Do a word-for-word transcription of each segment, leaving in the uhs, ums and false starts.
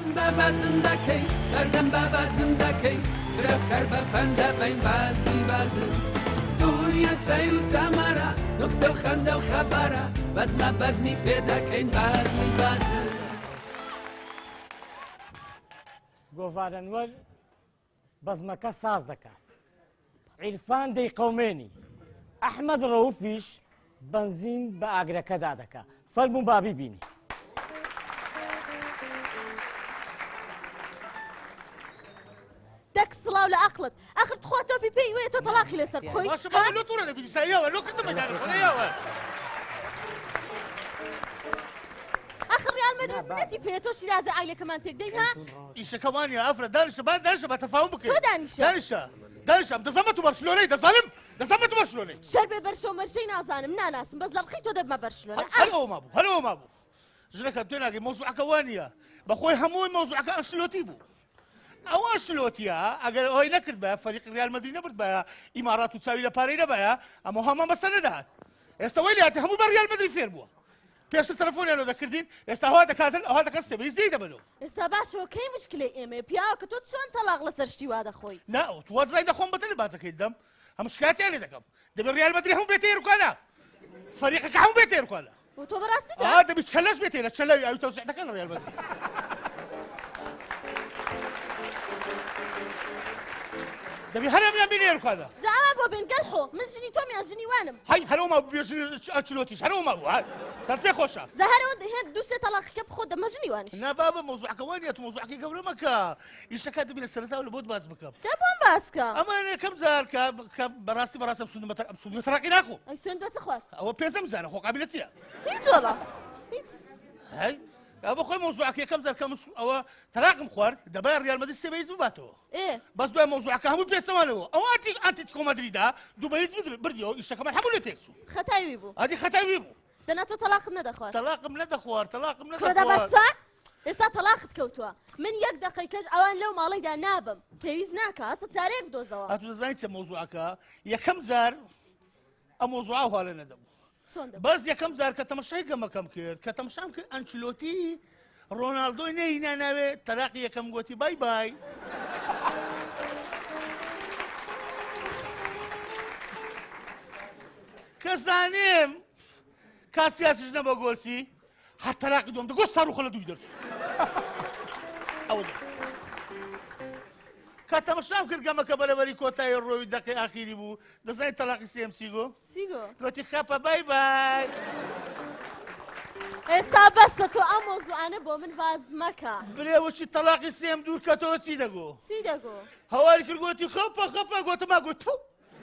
بەبەزم دەکەی سەردەم بەبەزم دەکەی فرەبکەر بە پەندە بەین بازی بازم دنیا سەیر و سەمەرە نوکتە و خەندە و خەبەرە بەزمە بەزمی پێ دەکەین بازی بازم گۆڤارەنوەر بەزمەکە ساز دەکات عیرفان دەیقەومێنی ئەحمەد ڕەوفیش بنزین بە ئاگرەکەدا دەکات فەرموو با بیبینی دەک سڵاو لە عەقڵت ئاخر تخوا تۆپی پێی وەیە تۆ تەڵاقی لەسەر بخۆی باشە بابا لۆ تووڕە دەبینی سایەوە لۆ کردە مەدانە خۆدەیەوە آخر ریال مەدرید نەتی پێ تۆ شیرازە ئایلەکەمان تێک دەین ها ئیشەکەمانیە ئەفرە دانیشە با دانیشە با تەفاهم بکەین تۆ دانیشە دانیشە دانیشە دەزانمە تو بەرشلۆنەی دەزانم دەزانمە تو بەرشلۆنەی شەر بێ بەرشە و مەرشەی نازانم ناناسم بەس لە ڕخی تۆ دەبمە بەرشلۆنە هەلەوە مابوو هەلەوە مابوو ژنەکە تۆ ناگەی مۆزوعەکە وانییە بەخۆی هەمووی مۆزوعەکە ئەشلۆتی بوو ئەوە شلۆتیە ئەگەر ئەوەی نەکرد بە فەریق ریال مەدرید نەبرد بە ئیمارات و چاوی لە پارەی نەبایە ئەمە هەمان بەسەر نەداهات ئێستا وەی لاتێ هەموو بە ریال مەدرید فێر بووە پێشتر تەلەفۆنیانەوە دەکردین ئێستا هەوا دەکاتن ئەوها دەکەن سێبەی زەی دەبنەوە ئێستا باشەوە کەی مشکلەی ئێمە پیاوە کە تۆ چۆن تەلاق لەسەر شتی وا دەخۆی نا تو وەرزای دەخۆم بەتەنە بازەکەی دەم هەموو شکایەتیان لێ دەکەم دەبێت ریال مەدرید هەموو بێتە هێرکوانە فەریقەکە هەموو بێتە هێرکوانە و تۆ بەڕاستی ئا دەبێت چەلەش بێتێ لە چەلەوی ئەوی تەوزیع دەکەن لە ریال مەدرید دەبێت هەرەمیان بینێ هێرکوانە جا ئەوا بۆ بێن گەلحۆ من ژنی تۆم یان ژنی وانم هەی هەرەوە مابوو بێژن ئەچلۆتیش هەرەوە مابوو سەر پێ خۆشە جا هەرەوە هێن دوو سێ تەلاقەکە بخۆ دەمە ژنی وانیش نا بابا مۆزوعەکە وانیە تو مۆزوعەکەی گەورە مەکە ئیشەکە دەبێت لە سەرەتاوە لە بۆت باز بکەم دە بۆم باسکە ئەمانە کەم جار کە بەڕاستی بەڕاستە ئەم سوودمە تەراقی ناخۆ ئەی سوێن بێتە خوار ئەوە پێنجەم جارە خۆ قابلە چییە هیچ وەڵا هیچ هەی ئەوە بەخۆی مۆزوعەکە یەکەم جار کە ئەوە تەراقم خوارد دەبای ریال مەدرید سێ بەیز بباتەوە ئێ بەس دوای مۆزوعەکە هەموو پێچەوانەوە ئەوە ئەتیتیکۆ مەدریدا دوو بەیز بردیەوە ئیشەکەمان هەموو لە تێکسوو خەتاوی بوو ئەدی خەتاوی بوو دەنا تۆ تەلاقم نەدەخوار تەلاقم نەدەخوار تەلاقم کۆدا نەدەخوار بەسا ئێستا تەلاقت کەوتووە من یەک دقیقەش ئەوان لەو ماڵەیدا نابم پێویست ناکە ئەستا چارەیەک بدۆزەوە ئەتو دەزانیت چە مۆزوعەکە یەکەم جار ئەم مۆزوعە هەواڵە نەدەبوو بەس یەکەم جار کە تەمەشای گەمەکەم کرد کە تەمەشام کرد ئەنچلۆتی ڕۆناڵدۆی نەهینا ناوێت تەلاقی یەکەم گوتی بای بای کە زانێم کاسیاسیش نەبە گۆلچی هەر تەلاقی دۆم دەگۆ ساڕوخە لە دووی دەرچوو ئەوە کە تەمەشام کرد گەمەکە بەرەبەری کۆتایی ڕۆوی دەقی ئاخیری بوو دەزانیت تەلاقی سێم چیگۆ چیگۆ گوتی خەپە بای بای ئێستا بەسە تۆ ئەم مۆزوعانە بۆ من باز مەکە برێوەچی تەلاقی سێم دوور کەتەوە چی دەگۆ چی دەگۆ هەواری کرد گوتی خەپە خەپە گوتما گوت تو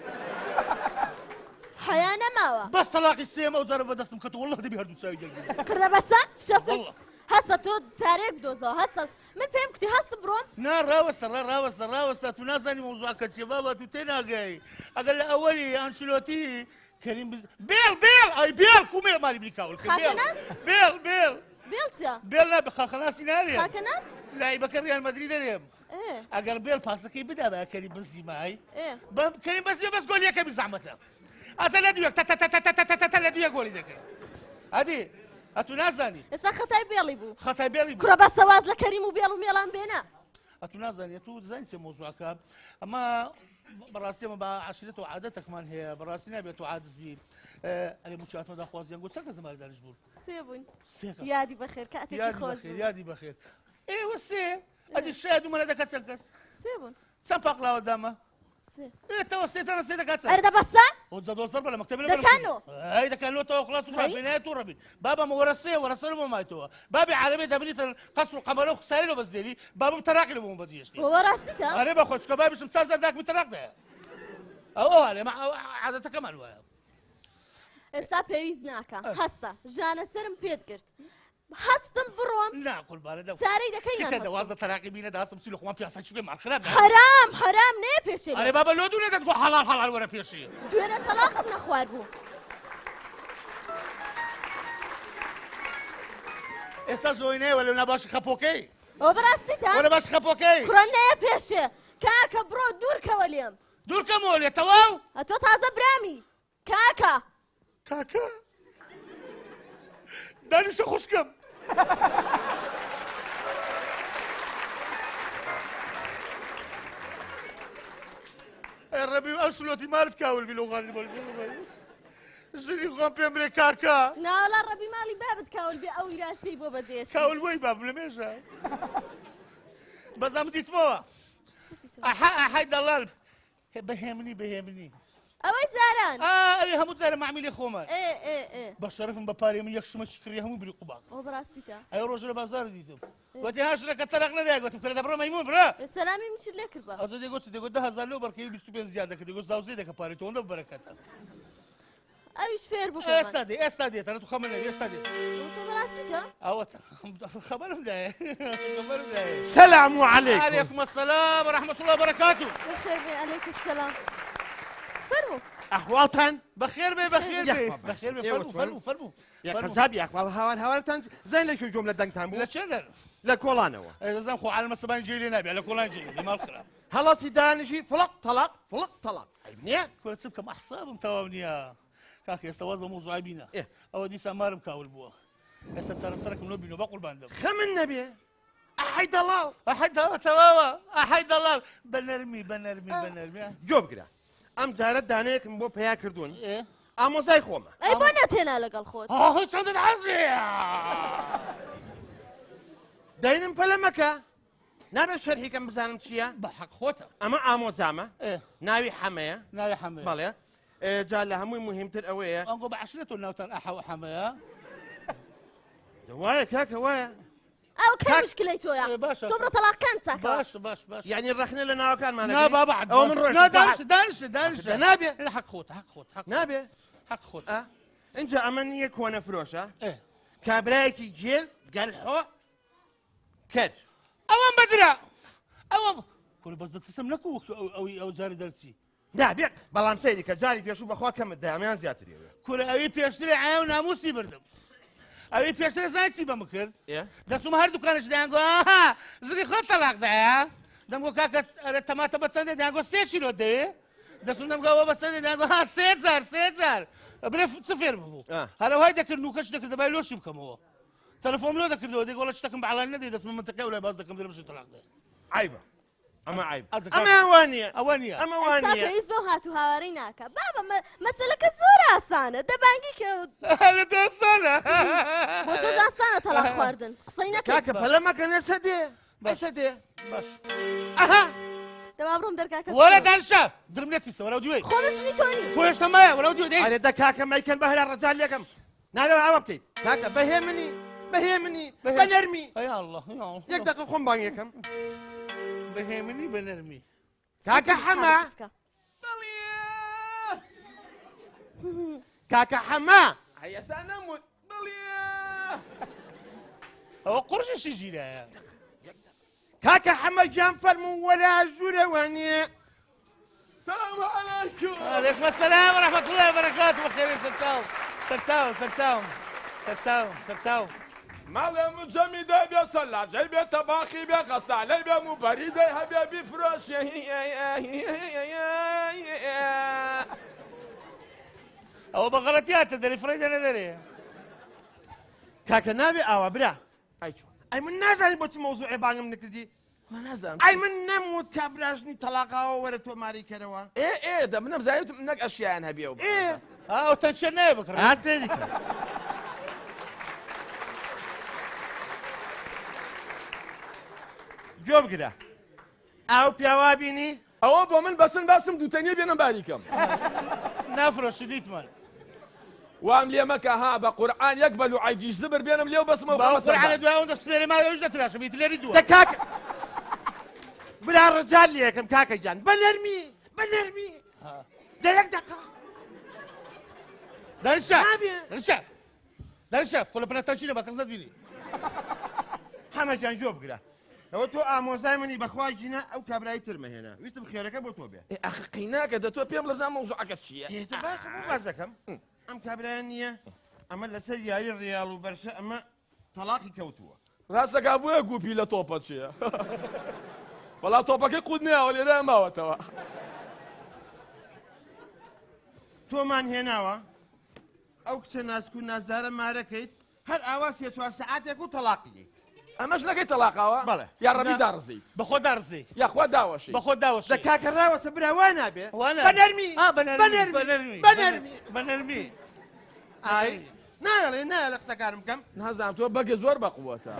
حیا نەماوە بەس تەلاقی سێم ئەو جارە بەدەستم کەتە وەڵڵە دەبی هەردوو چاوی دەرگیر کردە بەسە شەفش هەستە تۆ چارەیەک بدۆزەوە هەستە من پێم کوتی هەست بڕۆم نا ڕاوەستە ڕا ڕاوەستە ڕاوەستە تو نازانی مۆزوعەکە چیە بابە تو تێناگەی ئەگەر لە ئەوەلی ئەنچلۆتی کەریم بز بێڵ بێڵ ئەی بێڵ کومێ مالی بلیکاول خاکەناس بێڵ بێڵ بێڵ چیە بێڵ نابێ خاخەناسی نارێ خاکەناس لایبەکە ریال مەدرید دەرێم ئەگەر بێڵ پاسەکەی بدا بە کەریم بزی مای کەریم بەزی بەس گۆل یەکەمی زەحمەتە ئەتە لە دوێک تەتەتەتەتەتەتە لە دوێ گۆلی دەکەی ئەدی ئەتو نازانی ئێستا خەتای بێڵی بوو خەتای بێڵی بوو کوڕە بە سەواز لە کەریم و بێڵ و مێڵان بێنە ئەتو نازانی تو دەزانی چێ مۆزوعەکە ئەمە بەڕاستی ئەمە بە عەشیرەت و عادەتێکمان هەیە بەڕاستی نابێت تو عاجز بی ئەرێ موچاتمەدا خوازیان گوت چەند کەس زەماردارش بوون سێ بوون سێ کەس یادی بەخێر کاتێکی خۆش بوو یادی بەخێر ئێوە سێ ئەدی شاید و مەلە دەکات چەند کەس سێ بوون چەند پاقلاوە دامە سێ ئێتەوە سێ زەرە سێ دەکات چەند ئەرە دەبەسە وزە دۆزەر بە لە مەکتەب دەکانەوە ئەی دەکانەوە تەوە خلاص و بڕابێنایە تو ڕەبین بابا وەرە سێ وەرە سەر بۆ مایتەوە بابی عەرەبی دەبنیتن قەسر و قەمەرە و خسارێ لە بەزدێری بابم تەراقی لە بۆم بەجێشتی بۆ ڕاستیتە ئەرێ بە خۆشکە بابیشم چار زەر داکمی تەراقدایە ئەوە هەڵێ عادەتەکەمان وایە ئێستا پێویست ناکە هەستە ژانە سرم پێت کرد هەستم بڕۆم نا قوربانە دە چارەی دەکەی کەسێ دەواز لە تەراقی بینە داستم چی لە خۆمان پیاسەکی بێ ماڵخراب حرام حرام نەیە پێشێ ئەرێ بابا لۆ دوو نێدەت گۆ حەڵال حەڵال وەرە پێشی دوێنێ تەلاقم نەخوار بوو ئێستا زۆینەیەوە لەو ناباشی خەپۆکەی ئەوە بەڕاستیتە وەرە باش خەپۆکەی کوڕە نەیە پێشێ کاکە بڕۆ دوورکەوە لێم دوورکەمەوە لێ تەواو ئەتۆ تازە برامی کاکە کاکە دانیشە خوشکم ڕەبی ئەو سلۆتی مارت کاول بی لەوغانی بەڵ ژنی خۆم پێم برێ کاکە ناوەڵا ڕەبی ماڵی بابت کاول بێ ئەو ئیراسی بۆ بەجێش کاول بۆی بابم لە مێژە بەزام دیتمەوە ئەحا ئەحای دەڵال بەهێمنی بەهێمنی ئەوەی جاران ئەوێ هەموو جارە معمیلی خۆمان ئێ ئێ ئێ بە شەرفم بە پارێ من یەک شمەشی کڕی هەموو بری قوباق ئەو بەڕاستیکە ئەو ڕۆژە لە بازار دیتم وەتی هاشرەکە تەرەق نەدای گوتم کە دەبڕۆ مەیمون برا سەلامی مشت لێ کرد بە ئەزە دێگوت دێگوت ده هەزار لەو بەرکەوی بیست و پێنج زیاد دەکە دێگوت زاوزێ دەکە پارەی تۆ ئەوەندە بەرەکەتە ئەویش فێر بکە ئێستا دێ ئێستا دێت تەنە تو خەمە نەبێ ئێستا دێت تۆ بەڕاستیکە ئەوەتە خەبەرم دایە خەبەرم دایە سلام عليكم عليكم السلام ورحمة الله وبركاته بخير بێ عليك السلام فەرموو أحوالتان بخير بي بخير بي بخير بي فرمو فرمو فرمو يا كذاب يا أخوان هوان هوانتان زين ليش الجملة دنكتان بو لا شنر لا كولانوا إذا زين خو على المصبان جيلي نبي على كلان جيلي ما الخرا هلا سيدانشي فلق طلاق فلق طلاق عيبني كل تسبكم أحسابهم توامنيا كاك يستوازوا موضوع بينا إيه. أو دي سمار مكاول بوا هسه صار سرك من بينو بقول باندم خم النبي أحد الله أحد الله تواوا أحد الله بنرمي بنرمي بنرمي جوب كده أم جارت دانيك مبو بيا كردون إيه أمو زي خوما ئەی بۆ نەتێنا لەگەڵ خۆت آه صدق حزني داينم بلا مكا نابي شرحي كم بزانم تشيا بحق خوته أما أمو زامة إيه ناوي حماية ناوي حماية بالي إيه جال لها مو مهم تلقوية أنقو بعشرته النوتر أحا وحماية دوايا كاكا وايا ئەو کە کاک- مشکلەی تۆیە إيه باشا تۆ بڕۆ تەلاقکان چاکە باش باش باش يعني الرخنة لنا وكان ما لا بابا عد أو من روش لا دانش دانش دانش نابي لا حق خوت حق خوت حق نابي حق خوت أه انت أمنية كونة فروشة ايه كابرايكي جيل قلحو كر اوام بدرا اوام كل بس تسم لك او او او زاري درسي نابي بلام سيدي كجاري في شوف أخوك كم الداميان زياتري كل اوي بيشتري عاون ناموسي بردم اوي بيشتري زايتي بمكر إيه دسو ما هردو كانش دانغو اه زري خط طلاق ده دمغو كاكا تماتا بتسند دانغو سيشي لو ده دسو دمغو بتسند دانغو ها سيزار سيزار بريف صفر بو آه. هلا وايد ذاك النوكش ذاك دبا لوش بكم هو تلفون لو ذاك لو ديك والله اشتكم على الندي دس من منطقه ولا باز ذاك مش طلاق ده عيبة أما عيب أزكى. أما وانية اوانيا أما ئێستا وانية پێویست بەو هاتو هاواری ناکە بابە مەسەلەکە زۆر ئاسانە دەبانگی کەوت هلا توصل بۆ تۆش ئاسانە تەلاق خواردن قسەی نەکەیت كاكا بلا ما كان يسدي يسدي باش أها دەما بڕۆم دەرگاکە ولا دانشا درملت في ولا ودوي خۆمەشنی تۆنی خويش تما ولا ودوي دي على ده كاكا ما يكن بهر الرجال لكم نابي عوابكي كاكا بهمني بهمني بهم. بنرمي يا الله يا الله يك دقيقة خم بانيكم بهمني بنرمي كاكا حما كاكا حما هيا سنموت بليا هو قرش شي لا كاكا حما جام فرمو ولا زورة وانية السلام عليكم عليكم السلام ورحمة الله وبركاته بخير ستاو ستاو ستاو ستاو ستاو مال مجمدة بيا صلاة جاي بيا طباخي بيا غسل علي بيا مبريدة هبيا بفروش هو بغلطيات تدري فريد انا دري كاكا نابي آوا برا اي شو أي من نازل بوش موضوع بانم نكردي ما نازم أي من نموت كابراجني طلاقة ورتو ماري كروا ايه ايه ده من زايد منك اشياء انا هبيا إيه ها وتنشني بكره هات سيدك جوب كده أو بيوابيني او بو من بسن باسم دوتني بينا باليكم نافرش ليتمان وام لي مكا ها بقران يقبل عيدي زبر بينهم اليوم بس ما بقول على دواء ونص ما يوجد تراش بيت لي ده دواء كاكا بلا الرجال ليكم كاكا جان بنرمي بنرمي ده لك دقة دانشا نابي. دانشا دانشا خلو بنا تنشيني بكرزت بيني حما جان جوب كده لو تو آموزاي مني بخواي جنا أو كابراي ترمى هنا ويستم خيرك أبو توبيا اخي قيناك ده تو بيم لبزان موضوعك الشيء إيه تباس مو غازكم أم كابراي نية أما لسيا الريال وبرشا أما طلاقي كوتوا راسك ابويا قوبي لا توبا شيء ولا توبك قدني ولا لا ما وتوا تو من هناوا أو كش ناس كون ناس دار ما ركيت هل أواس يتوار ساعات يكون طلاقي ئەمەش نەکەی تەلاقاوە بەڵێ یا ڕەبی داڕزیت بەخۆ دارزی یاخوا داوەشی بەخۆ داوەشی دە کاکە ڕاوەسە برا وا نابێ وانە بە نەرمی بە نەرمی بە نەرمی بە نەرمی بە نەرمی ئای ناڵێ نایە لە قسەکارم بکەم نازانم تۆ بەگە زۆر بەقووەتە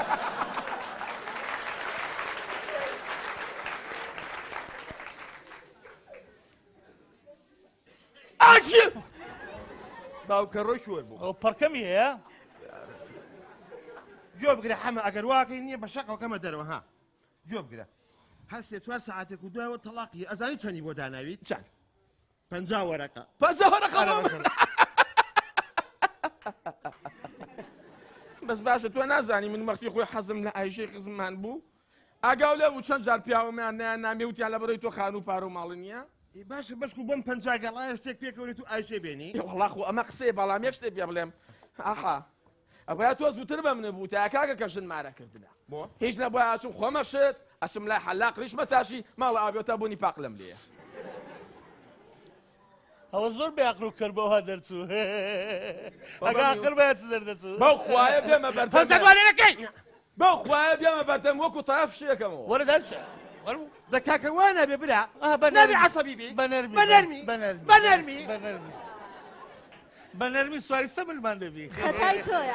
ئاچی باوکە ڕۆی شوێر بوو ئەو پەرکەمی هەیە گوێ بگرە حەمە ئەگەر واقعی نییە بە شەقەوە کەمە دەرەوە ها گوێ بگرە هەر سێ چوار سەعاتێک و دوایەوە تەلاقی ئەزانی چەندی بۆ داناویت چەند پەنجا وەرەقە پەنجا بەس باشە تۆ نازانی من وەختی خۆی حەزم لە ئایشەی خزممان بوو ئاگاو لێ بوو چەند جار پیاوەمیان نیان نامێ وتیان لە بەرەوەی تۆ خان و پارە و ماڵی نییە باشە بەشکو بۆم پەنجا گەڵایە شتێک پێکەوێت و ئایشێ بێنی وەڵا خۆ ئەمە قسەیە بەڵام یەک شتێ پێ بڵێم ئاحا ئەوەیە تۆ زووتر بە منە بوو تا کاکە کە ژن مارەکردنە بۆ هیچ نەبووە ئاچم خۆمە شت ئەچم لای حەلاق ڕیشمە تاشی ماڵە ئاوێتە بوونی پاق لەم لێە ئەوە زۆر بێعقل و کەربەوە دەرچوو ئەگە عەقڵ بەیە چ دەردەچوو بەو خوایە بێمە بەردەم پەنجا دوانێنەکەی بەو خوایە بێمە بەردەم وەکو تایە فشێکەمەوە وەرە دەرچە دە کاکە وا نابێ برا بە نابێ عەسەبی بی بە نەرمی بە نەرمی بە نەرمی بە نەرمی بە نەرمی بە نەرمی سواری سەملمان دەبی خەتای تۆیە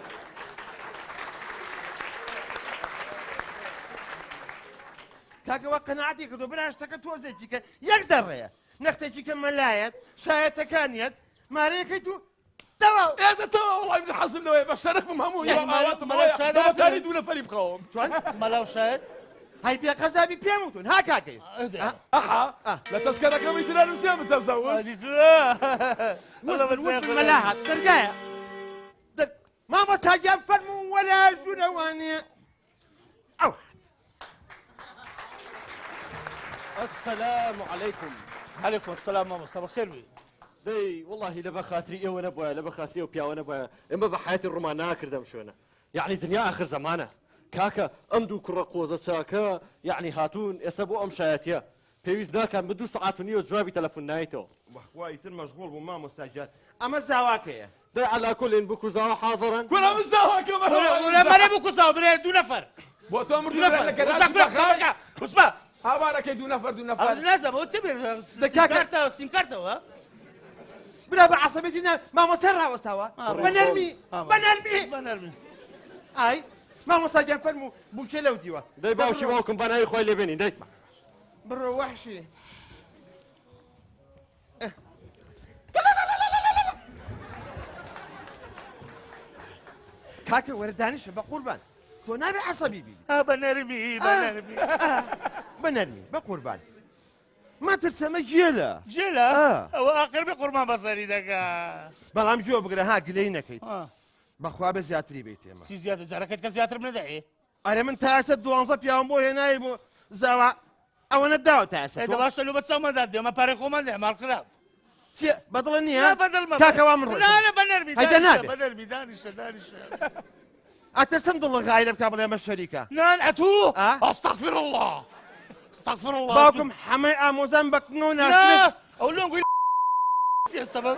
کاکەوە قەناعەتی کردو برا شتەکە تۆزێکی کە یەک زەڕەیە نەختێکی کە مەلایەت شایەتەکانیەت مارەیەکەی تو تەواو ئێدەتەوە وڵای من حەزم لەوەیە بە شەرەفم هەموو دەوەساری دوو نەفەری بخەوم چۆن مەلاو شاید هەی پێ قەزابی پێم وتون ها کاکەی ئەحا لە تەسکەرەکەمی ترانم سێ بتەزەوت مەلا هات دەرگایە مامۆستاگیان فەرموو وەلا ژوورەوانێ ئەو السلام عليكم. عليكم السلام مامۆستا بەخێر بی دەی والله لە بە خاتری ئێوە نەبووە لە بە خاتری و پیاوە نەبووە ئێمە بە حیاتی ڕۆمان ناکردەم شوێنە یعنی دنیا آخر زمانە کاکە ئەم دوو کوڕە قۆزە چاکە یعنی هاتوون ئێستا بۆ ئەم شایەتیە پێویست ناکەم بە دوو سەعات و نیوە جوابی تەلەفۆن نایتەوە وای تر مەشغوڵ بوو مامۆستاگیان ئەمە زاواکەیە دەی عەلا کولین بکو زاوە حاضرن کورە من زاواکەمە مەرە بوو کوساو برێ دوو نەفەر بۆ تۆ دوو مردو نەفەر لە گەداخاوەکە کوسما هاوارەکەی دوو نەفەر دوو نەفەر نازەمەوە چ بێ سیمکارتەوە سیمکارتەوە برا بە عەسەبێتی نا مامۆستا ڕاوەستاوە بە نەرمی بە نەرمی بە نەرمی ئای مامۆستاگیان فەرموو بووکێ لەو دیوە دەی باوشی باوکم بەناوی خۆی لێبێنین دەی بڕۆ وەحشی کاکە وەرە دانیشە بە قوربان تۆ نابێ عەسەبی بی بە نەرمی بە نەرمی بە نەرمی بە قوربان ماترسەمە گێلە جێلە ئەوە ئاخر بێ قورمان بەسەری دەکا بەڵام جوێ بگرە ها گلەی نەکەیت بەخوا بە زیاتری بیت ئێمە چی زیاتر جارەکەت کە زیاتر منەدەهێ ئەرێ من تاسە دوانزە پیاوم بۆ هێنایی بۆ زاوا ئەوە نەداوە تاسە ئەدە باشە لە بە چاومەدا دێمە پارەی خۆمان دێ ماڵ خراپ چیە بەدڵە نییە بەدڵمە کاکەوا من ڕۆ نانە بە نەرمی هەیدە نابێ. بە نەرمی دانیشە دانیشە ئەتەسم دڵە غایلە بکا بڵێ ئەمە شەریکە نان ئەتوو آه؟ ئەستەغفر الله استغفر الله باوکم هەمەی ئامۆزان بەکنە و ناشرێت لا ئەو لۆنگوی چیە سەبەب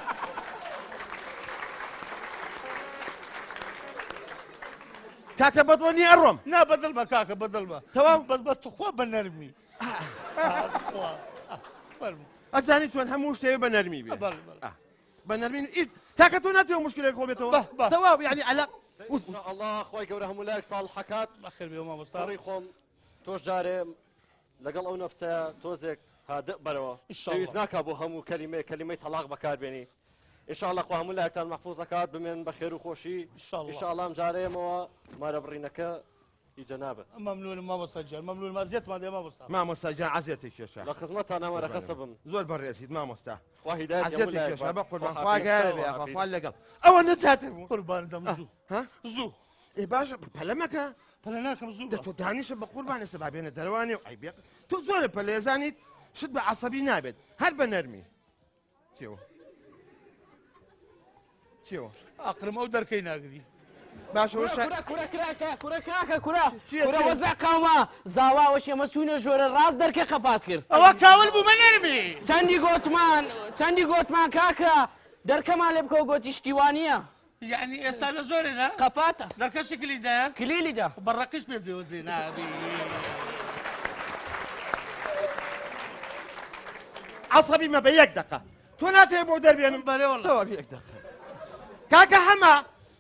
کاکە بەدڵە نییە ئەڕۆم نا بەدڵمە کاکە بەدڵمە تەواو بەس بەس توخوا بە نەرمی فەرموو ئەزانی چۆن هەموو شتێ بە نەرمی بێ بەڵێ بەڵێ بە نەرمی ئیت کاکە تۆ ناتێەوە مشکلێک خۆ بێتەوە بە، بە. تەواو یعنی عەلا الله خۆی گەورە هەموو لایەک ساڵ حەکات بەخێر بێ مامۆستا تاڕی خۆم تۆش جارێ لەگەڵ ئەو نەفسەیە تۆزێک هادە بەرەوە پێویست ناکا بۆ هەموو کەلیمەیە کەلیمەی تەلاق بەکاربێنی ئینشاءالله خوا هەموو لایەکتان مەحفوظ دەکات بمێن بە خێر و خۆشی ئینشاءالله ئەم جارەیەمەوە مارە بڕینەکە ئیجەنابە مەمنون مامۆستا جان مەمنون مازیەتمان دێ مامۆستا مامۆستاگیان عەزیەتێک کێشە لە خزمەتان ئەمە ڕەخەسە بم زۆر بەڕێزیت مامۆستا خوا هیدایەت هەموو عەزیەتێک لایەک کێشە بە. بە قوربان خوا خوا حافظ، گەیانە خوا بێ حافظ. خوا لەگەڵ ئەوە نەچاتر بوو قوربان دەم زوو ها زوو ئێ باشە پەلەمەکە پەلە ناکەم زوو دە تۆ دانیشە بە قوربانە سەبابێنە دەروانێ و ئەیبێ تۆ زۆرە پەلێزانیت شت بە عەسەبی نابێت هەر بە نەرمی چێوە چێوە ئاقرم ئەو دەرکەی ناگری باشە کورە کورە کراکە کورە کراکە کورە چییە، کورە چییە؟ وەزا قاوما زاواوەش ئێمە چوونە ژۆرە ڕاست دەرکە خەپات کرد ئەوە کاول بوو بە نەرمی چەندی گۆتمان چەندی گۆتمان کاکە دەرکەمان لێ بکەوە گۆتی شتیوانیە یعنی ئێستا لە زۆرێنە قەپاتە دەرکەشی کلیدە کلیلیدا بەڕەقیش پێجێوە جێ نابی عەسەبی مە بە یەک دقە تۆ ناتوێ بۆ دەربێنم بەرێ وەڵا تۆ بە یەک دقە کاکە حەما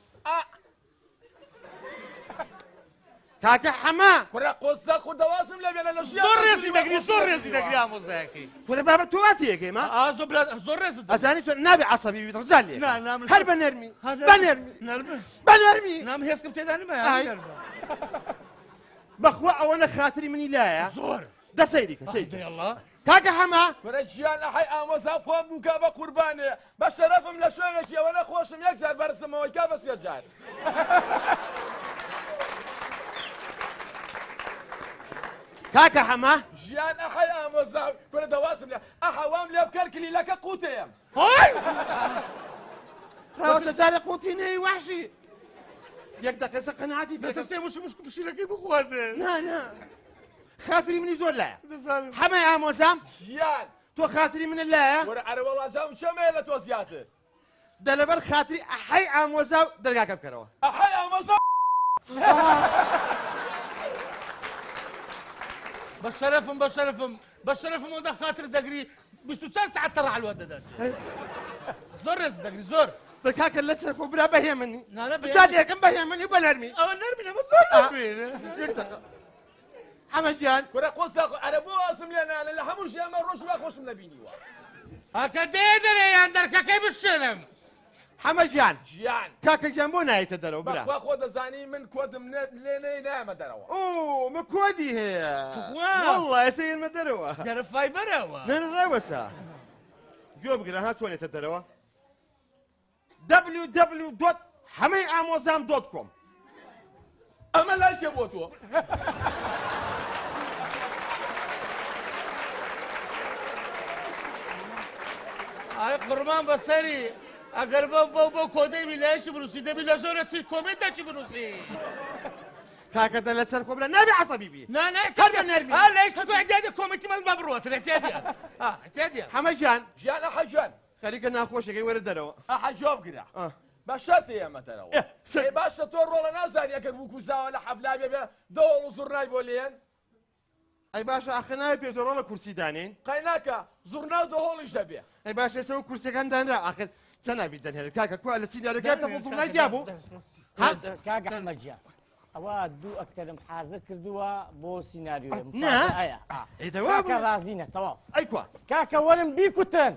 کاکە حەما کوڕە قۆسە خو دەواسم لە بێنە لە زۆر ڕێزی دەگری زۆر ڕێزی دەگری ئامۆزایەکەی کوڕە بابە تۆ واتیەکەی ما ئا زۆر برا- زۆر ڕێزت دەگری. ئەزانی تۆ نابێ عەسەبی بیت ڕجال لێ نا، نام- هەر بە نەرمی هەر بە نەرمی نەرمە. بە نەرمی نام هێزکم تێدا ئای. نمایە بەخوا ئەوەنە خاتری منی لایە زۆر دە سەیری کە سەیری دەیڵا کاکە حەما کوڕە گیان لە حی ئامۆزا خۆم بووکە بە قوربانێ بە شەرەفم لە شوێنێکی ئەوە نەخۆشم یەک جار بەرزمەوەی کا بە سێ جار کاکە حەما ژیان ئەحی ئامۆزا کوڕە دەواسم لێ ئەحەوام لێ بکەر کلیلەکە قوتەیەم ڕاوەسە جارێ قوتی نەی وحشی یەک دقەسە قەناعەتی پێ دەتە سێ مش مش پشیلەکەی بخواردێ نا نا خاتری منی زۆر لایە دەزانم حەمای ئامۆزام ژیان تۆ خاتری منە لایە وەرە ئەرەوەڵا جام چەمەیە لە تۆ زیاتر دەلەبەر خاتری ئەحەی ئامۆزا و دەرگاکە بکەرەوە ئەحی ئامۆزا بە شەرەفم بە شەرەفم بە شەرەفم ئەوەندە خاتر دەگری بیست و چوار ساعت تەڕە حەلوە دەدات زۆر ڕێز دەگری زۆر بە کاکە لەسەر خۆ برا بەهێمنی نانە بە جا لێکم بەهێمنی بە نەرمی ئەوە نەرمینە بە زۆر نەرمینە یەک دقە حەمە گیان کوڕە قۆسە ئەرە بۆ ئاسم لێ نانە لە هەموو ژیانمە ڕۆژ وا خۆشم نەبینیوە ئەکە دێ دەرێیان دەرکەکەی بشێنم حەمە گیان ژیان کاکە گیان بۆ نایێتە دەرەوە برا بەخوا خۆ دەزانی من کۆدم لێ نەی نامە دەرەوە ئۆ مە کۆدی هەیە تخوا. وەڵڵا ئێستا ئێمە دەرەوە دەرە فایبەرەوە نەن ڕێوەسا گوێ بگرە ها چۆنێتە دەرەوە دبلیو دبلیو دۆت هەمەی ئامۆزام دۆت کۆم ئەمە لای چێ بۆ تۆ ئای قڕمان بەسەری ئەگەر بە بە بە کۆدەی ویلایەتی بنووسی دەبی لە زۆرە چی کۆمنتێکی بنووسی کاکە دە لەسەر خۆ برا نابێ عەسەبی بی نا نا کارگە نەرمی. ها لە هیچ اعتیادی کۆمنتی من بە بڕوەتە اعتیادیە ها اعتیادیە حەمە گیان ژیان ئەحە گیان خەریکە ناخۆشەکەی وەرە دەرەوە ئەحە جواب گرە آه. بە شەرتی ئێمە دەرەوە ئێ، شەرت. ئێ باشە تۆ ڕۆڵە نازانی ئەگەر بووکو زاوە لە حەفلا بێ دەوڵ و زوڕنای بۆ لێن ئەی باشە ئاخە ناوێ پێزۆڕۆڵە کورسی دانین قەیناکە زوڕنا و دەهۆڵیش دەبێ ئەی باشە ئێستا و کورسەکان دانرا ئاخر چەند ناوی دەنهێنێت کاکە کوا لە سینیارەکەی تەپڵ زوڕنای دیابوو کاکە حەمەدجان ئەوە دوو ئەکتەرم حازر کردووە بۆ سیناریۆ نا ئایا ئەیدەوا کاکە رازینە تەواو ئەی کوا کاکە وەرن بیکوتن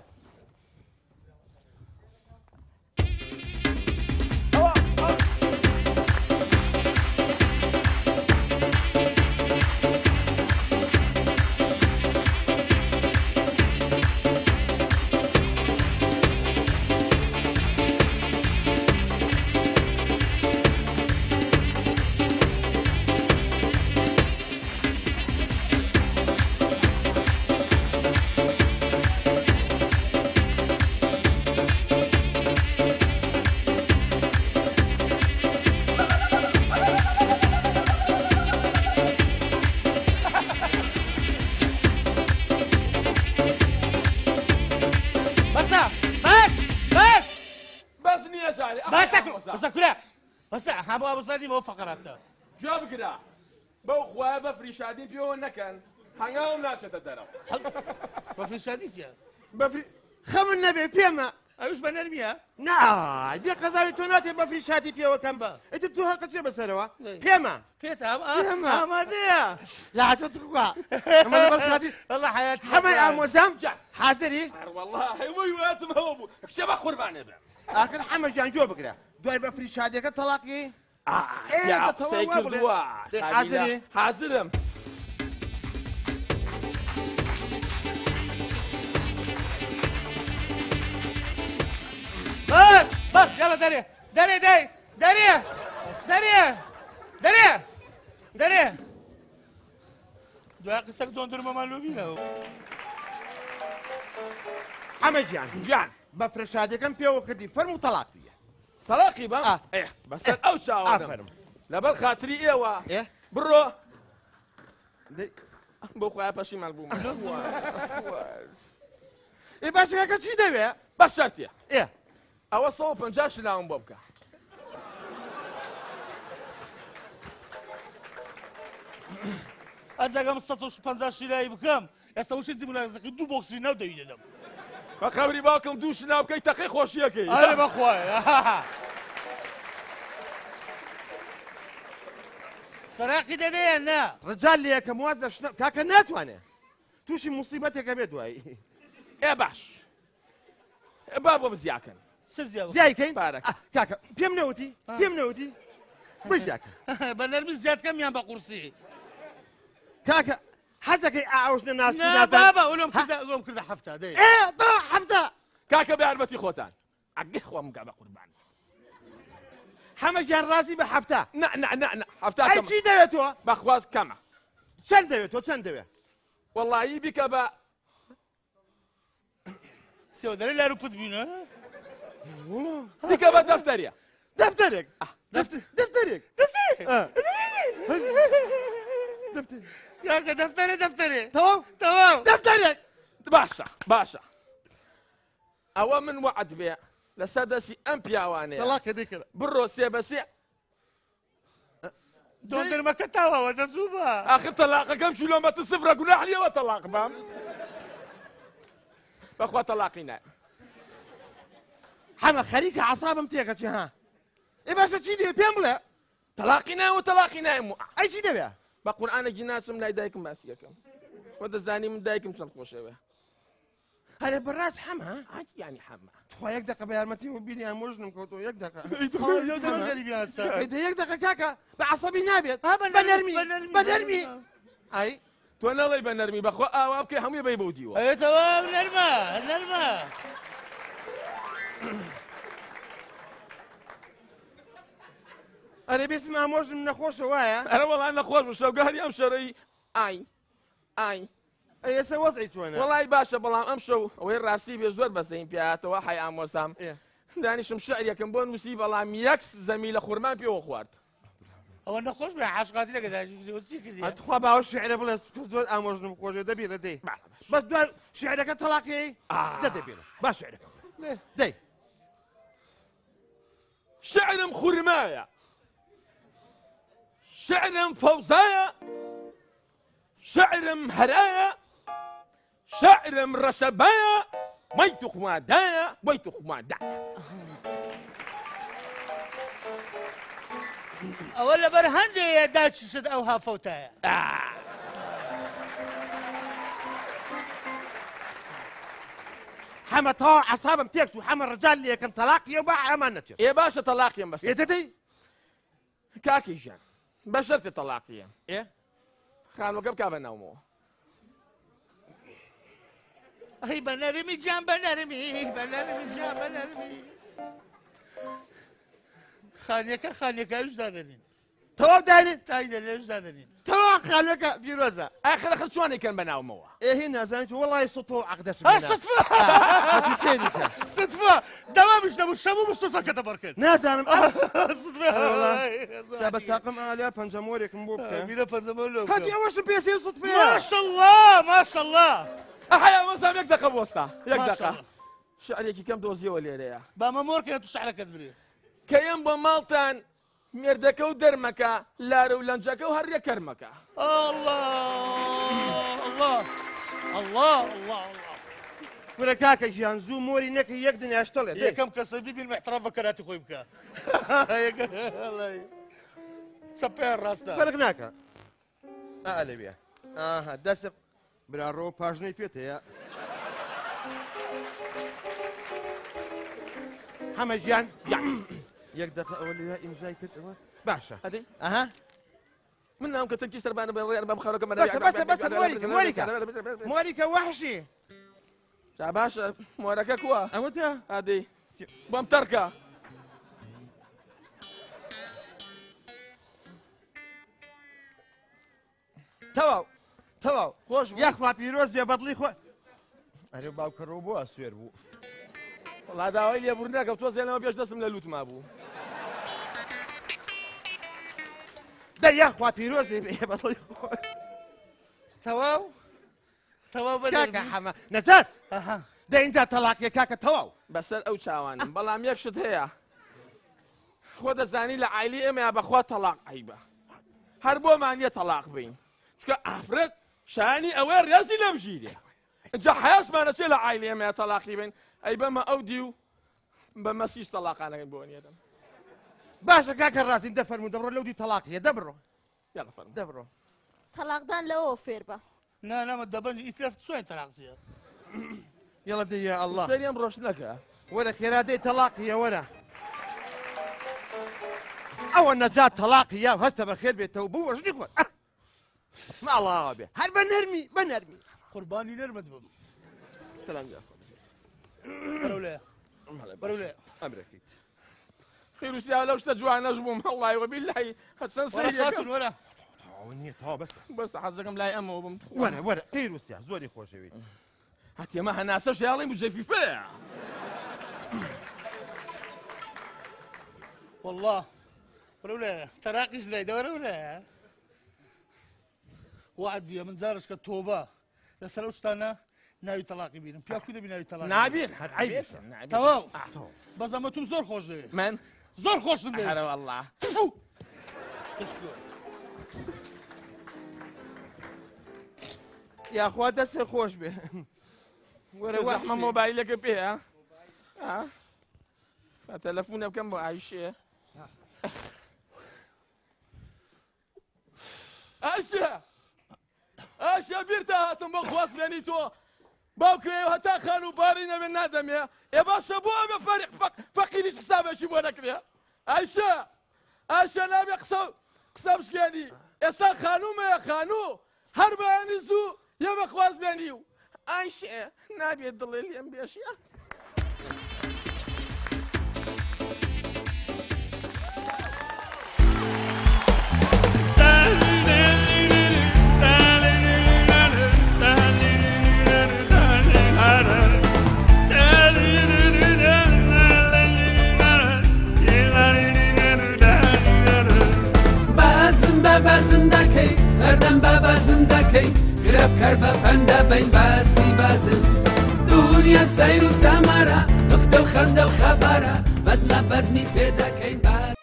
بەسە بەس بەس بەس نییە جارێ بەسە بەسە کورە بەسە هەموو بەسەدی بۆ فەقەراتە جواب بگرە بەو خوایە بە فریشادی پێوە نەکەن هەنگاوم ناچێتە دەرەوە بە فیشادیسیە بەفری خەمن نەبێ پێمە ئەوش بە نەرمیە نای بێ قەزاوی تۆ ناتێ بەفری شادی پێوەکەم بە ئەتر تۆ هەقە چێ بەسەرەوە پێمە پێتە پێمە. ئامادەیە لە حەسەت خوا ئەمە لەبەر خاتی الله حياتي هەمەی ئامۆزام جان. حازری والله هەمووی واتم هەوە بوو کچە بە قوربانێ بێ ئاخر حەمە گیان جۆ بگرە دوای بەفری شادیەکە تەڵاقی یا دە قسەی تەواو بڵێ. کردووە دێ حازری؟ حازرم بس بس يلا دري دري دري دري دري دري دري دوای قسەک دۆندرمەمان لۆ بینەوە حەمە گیان جان بە فرەشادەکەم پێوە کردی فەرم و تەلاق بیە تەلاقی بەم آه. ئێ بەسەر ئەو چاوانم ئافەرم لەبەر خاتری ئێوە ئێ بڕۆ دەی- بۆ خۆیان پەشیمان بووم ئێ باشەکە چی دەوێ بە شەرتێ ئێ ئەوە سەد و پەنجا شلاوم بۆ بکە ئەزەگەم سەد و پەنجا شیرایی بکەم ئێستا وشی جیمولازەکە دوو بۆکسی ناو دەوی دەدەم بە خەوری باوکم دووش ناو بکەی تەقی خۆشیەکەی ئەرێ بەخوایە فراقی دەدەیان نا ڕجال لە یەکەم واز دەشنە کاکە ناتوانێ تووشی موسیبەتێکە بێت دوایی ئێ باش با بۆ بزیاکەن زیایکەین کاکە پێم نەوتی پێم نەوتی بزیاکە بە نەرمی زیادکەمیان بە قورسی کاکە حەزەکەی ئاوشنە ناسکی بابا ئەوم ئەوم کردە هەفتە دەی هەفتە کاکە بە یارمەتی خۆتان ئەگەی خۆم گا بە قوربان حەمەژیان ڕازی بە هەفتە نه نه نه نه هەفتە ئەی چی دەوێتەوە بەخواست کەمە چەند دەوێتەوە چەند دەوێت وەڵایی بیکە بە سێوەدەرە لار و پت بینە بیکە بە دەفتەریە دەفتەرێک دەفتەرێک یاکە دەفتەرە دەفتەرێ تەواو تەواو دەفتەرێک باشە باشە ئەوە من وعد بێ لەسەر دەستی ئەم پیاوانەیە تەڵاقە دەیکرد بڕۆ سێ بە سێ دۆ دەرمەکە تاوەوە دەزوو بە آخر تەلاقەکەم کیلۆمەتر سفرە گوناحلیەوە تەلاق بام بەخوا تەلاقی نایە حەمە خەریکە عەسابم تێکە چی ها ئێ باشە چی دەوێت پێم بڵێ تەلاقی نایە و تەلاقی نایم ئەی چی دەوێت بە قورئانێکی ناچم لای دایکم باسی یەکەم وە دەزانی من دایکم چەند خۆشەوێ هەرێ بەڕاست حەمە ینی حەمە تخوا یەک دقە بە یارمەتی و بیری ئامۆژنم کەوتەوە یەک دقە بیاستا ئەیدە یەک دقە کاکە بە عەسەبی نابێت بە نەرمی بە نەرمی ئەی تۆ نەڵێی بە نەرمی بەخوا ئاوا بکەی هەمووی بەی بەو دیوە ئەوێتەوە نەرمە نەرمە ئەرێ بێسم ئامۆژنم نەخۆشە وایە ئەرە وەڵای نەخۆش بوو شەوگاری ئەم شەڕەی ئای ئای ئێستا وەزعی چۆنە وەڵای باشە بەڵام ئەم شەو ئەوەی ڕاستی بێ زۆر بەسەین پیاتەوە حی ئامۆسام دانیشم شعریەکەم بۆ نووسی بەڵام یەک زەمی لە خورمان پێوە خوارد ئەوە نەخۆش بێ حاشقاتی لەگەدا چی کردی ئەتخوا باوە شعرە بڵێ زۆر ئامۆژنم خۆشە دەبیرە دەی بەس دوای شعرەکە تەلاقی دەدەبیرە باش شعرەکە دەی شعرم خورمایە شعرم فەوزایە شعرم هەرایە شعرم ڕەشەبایە مەی توخمادایە بۆی توخمادایە ئەوە لەبەر هەندێک داچشت ئەو هافەوتایە حەمە تەواو عەسابم تێک چوو حەمە ڕەجال لە یەکەم تەلاقیە و با ئەمان نەچێت ئێ باشە تەلاقیم بەس ئێدەدەی کاکی ژیان بە شەرتی تەلاقیە ئێ خانوەکە بکا بە ناومەوە ئەی بە نەرمی جان بە نەرمی بە نەرمی جان بە نەرمی خانیەکە خانیەکە هەوش دادەنین تەواو دارێت تایدە لێش دادەنین تەواو خانوەکە پیرۆزە ئاخر خەڵ چوانێکن بە ناومەوە ئێهی نازانیت وەڵی سوتۆ عەقدەسم ستفە دەوامیش نەبوو شەموو بستۆسەکە دەبەرکرد نازانم بە ساقم ئالیا پەنجەمۆرێکم بۆ بکە میرە پەنجەمۆر هەتی ئەوەشم پێسێ سوتفێ ماشەڵڵا ماشەڵڵا ئەحیا مەسام یەک دەقە بۆستا یەک دەقە شعرێکی کەم دۆزیەوە لێرەیە با مەمۆرکە تو شعرەکەت برێ کەیم بۆ ماڵتان مێردەکە و دەرمەکە لارە و لەنجەکە و هەر یەکەرمەکە الله الله الله الله ورە کاکە ژیان زوو مۆری نەکە یەک دنیاشتەڵێ یەکەم کەسە بیبین محترام بە کەراتی خۆی بکە چەپیان ڕاستە فەرق ناکە ئا لەوێ ئاها دەست برا ڕۆ پاژنەی پێت هەیە هەمە ژیان یەک دقە ئەوە لێ ئیمزای کردەوە باشە ئەها من نام کە تەنکی سەربانە بەڕێ بەم خەڵەکە مەرە بەسە بەسە بەسە مۆریکە مۆریکە مۆریکە وەحشی جا باشە مۆرەکە کووە ئەوە تا ئادەی بۆم تەرکە تەواو تەواو خۆش یاخوا پیرۆز بێ بەدڵی خۆ ئەرێ باوکە ڕۆ بووە سوێر بوو وڵا داوای لێبوورنەکە تۆ زێنەوە پێش دەستم لە لوتما بوو دە یاخوا پیرۆزی بێ بەدڵی خۆ تەواو تەواو کاکە حەمە نەجات دە اینجا تەلاقیە کاکە تەواو بەسەر ئەو چاوانم بەڵام یەک شت هەیە خۆ دەزانی لە عایلی ئێمە بەخوا تەلاق عیبە هەر بۆمان یە تەلاق بین چکە ئافرەت شانی ئەوەی ڕێزی لەبژیرێ اینجا حیاسمانە چێ لە عایلێ ئێمە تەلاقی بین ئەی بەمە ئەو دی و بە مەسیس تەلاقانەکەی بۆ نیێدەم باشە کاکە ڕاستیم دەفەرمو دەبڕۆ لەو دی تەلاقیە دەبڕۆ یاڵە فەرموو دەبڕۆ تەلاقدان لەوە فێر بە نا نەمە دەبەن ئیتلاف سوێن تەلاقچیە یەڵە دەیە ئەڵڵا سەری ئەم ڕۆژ نەکە وەرە خێرا دەی تەلاقیە وەرە ئەوە نەجات تەلاقیە هەستە بە خێر بێتەوە بوو وەژنی خۆت ماڵاوە بێ هەر بە نەرمی بە نەرمی قوربانی نەرمت بم تەلەنگە بەرەو لێ بەرەو لێ ئەمرەکەیت خیروسیا لەو شتە جوانەش بووم هەڵڵای وەبیلای هەچەند خاتون سەیرەکەم وەرە تاوە نییە تاوە بەسە بەس حەزەکەم لای ئەمەوە بم وەرە وەرە قیروسیا زۆری خۆشەوی هەتی ئەمە هەناسەش یاڵی بجەفیفەیە والله بەرەو لێ تەراقیش لای دەوەرەو لێ وعد بیە من جارش کە تۆبە لەسەر ئەو شتانە ناوی تەلاقی بینم پیا کو دەبی ناوی تەلاقی نابین تەواو بەس ئەمە توم زۆر خۆش دەوێت من زۆر خۆشم دەوێت هەرە والله یاخوا دەستێ خۆش بێ وەرە زەحمە مۆبایلەکە پێە بە تەلەفۆنە بکەم بۆ عایشێ ئایشە ئایشە بیرتە هاتم بۆ خواستبێنی تۆ باوکرێ هەتا خان و باری نەبێت نادەمێ ئێ باشە بۆ ئەمە فەریق فەقیریش حسابێکی بۆ نەکرێ ئایشە ئایشە نابێ قسە قسە بشکێنی ئێستا خانوومەیە خانوو هەر بەیانی زوو یەمە خواستبێنی و ئایشێ نابێت دڵێ لێم بێشیە بەبەزم دەکەی سەردەم بەبەزم دەکەی کرە بکەر بە پەندە بەین باسی بەزم دنیا سەیر و سەمەرە نوکتە و خەندە و خەبەرە بەزمە بەزمی پێ دەکەین باز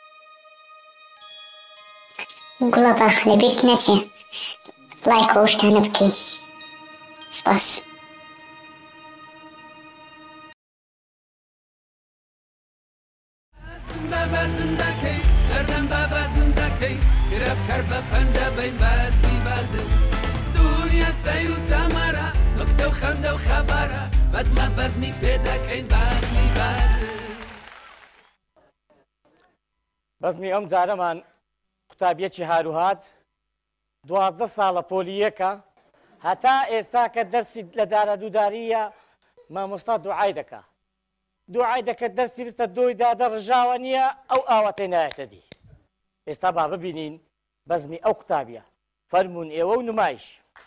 گوڵە باخ لە بیست نەچێ لایک ئەو شتانە بکەی سپاس بەبەزم دەکەی سەردەم بەبەزم دەکەی کرە بکەر بە پەندە بەین باسی بەزم دنیا سەیر و سەمەرە نوکتە و خەندە و خەبەرە بەزمە بەزمی پێ دەکەین باسی بەزم بەزمی ئەم جارەمان قوتابیەکی هاروهات دوازدە ساڵە پۆلیەکە هەتا ئێستا کە دەرسی لە دارە دووداریە مامۆستا دوعای دەکا دوعای دەکەت دەرسی بستە دۆی دادە ڕژاوە نییە ئەو ئاوەتەی نایەتە دی ئێستا با ببینین بەزمی ئەو قوتابیە فەرمونون ئێوە و نمایش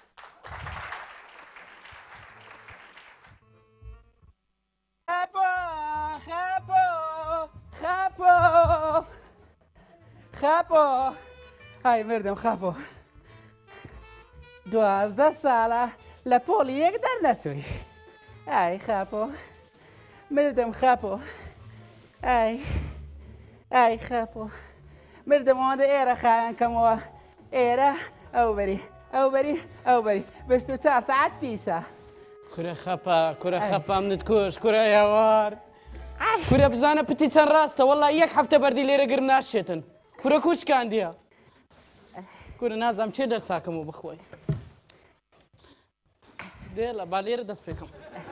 خەپۆ خەپۆ خەپۆ خەپۆ ئای مردم خەپۆ دوازدە ساڵە لە پۆلی یەک دەرنەچووی ئای خەپۆ مردم خەپۆ ئای ئای خەپۆ مردم ئەوەندە ئێرە خاوێن کەمەوە ئێرە ئەو بەری ئەو بەری ئەو بەری بەست و چار سەعات پیسە کورە خەپە کورە خەپە منت کوش کورە یاوار کورە بزانە پتی چەند ڕاستە وەڵا یەک هەفتە بەردی لێرە گرم ناشێتن کورە کوشکاندیە کورە نازام چێ دەرچاکەمەوە بخۆی دێ لە با لێرە دەست پێکەم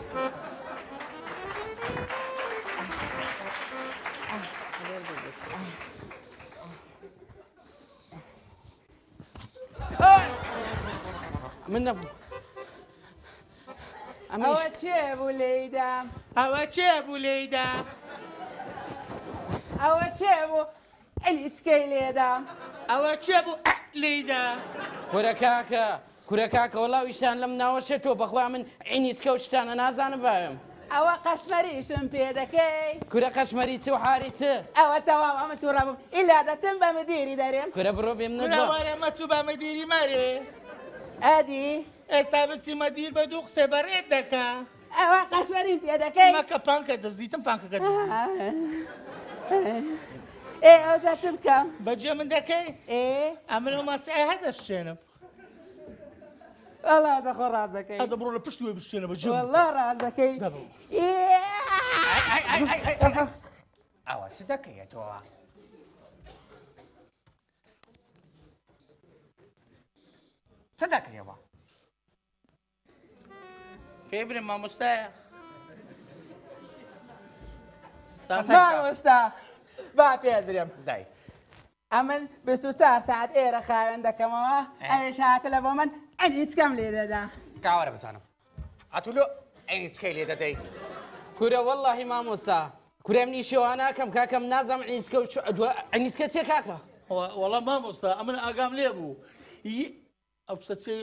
من نەبوو ئەوە چێ بوو لێیدا ئەوە چێ بوو لێیدا ئەوە چێ بوو ئەلیچکەی لێدا ئەوە چێ بوو لێیدا کورە کاکە کورە کاکە وەڵاو ئیشان لەم ناوەشێتەوە بەخوا من عینی چکە و شتانە نازانم بایم ئەوە قەشمەریشم پێ دەکەی کورە قەشمەری چ و حاری چ ئەوە تەواو ئەمە تووڕە بووم ئیلا دەچم بە مدیری دەرێم کورە بڕۆ بێم وەرە مەچوو بە مەدیری مەرێ ئەدی ئێستا بچی مەدیر بە دوو قسێ بەڕێت دەکا ئەوە قەشمەریم پێ دەکەی مەکە پانکە دەستیتم پانکەکە دەزی ئێ ئەو جا چ بکەم بەجێ من دەکەی ئێ ئەمن و ماسیای هەدەشتێنم والله دەخۆ ڕازەکەی ئەزە بڕۆ لە پشتی وێ بشتێنە بە جێم والله ڕازەکەی ئەوە چ دەکەیەتەوە؟ چ دەکەیەوە؟ پێ برێ مامۆستایە مامۆستا با پێدرێم دای ئەمن بیست و چوار ساعت ئێرە خاوێن دەکەمەوە ئەوێش هاتە لە بۆ من ئەنی چکەم لێ دەدا کاوەرە بزانم ئەتولۆ ئەی چکەی لێ دەدەی کورە وەڵڵاهی مامۆستا کورێم نیشێوە ناکەم کاکەم نازەم ئەنیسکە ئەنیسکە چێ کاکە وەڵام مامۆستا ئەمن ئاگام لێ بوو ئەو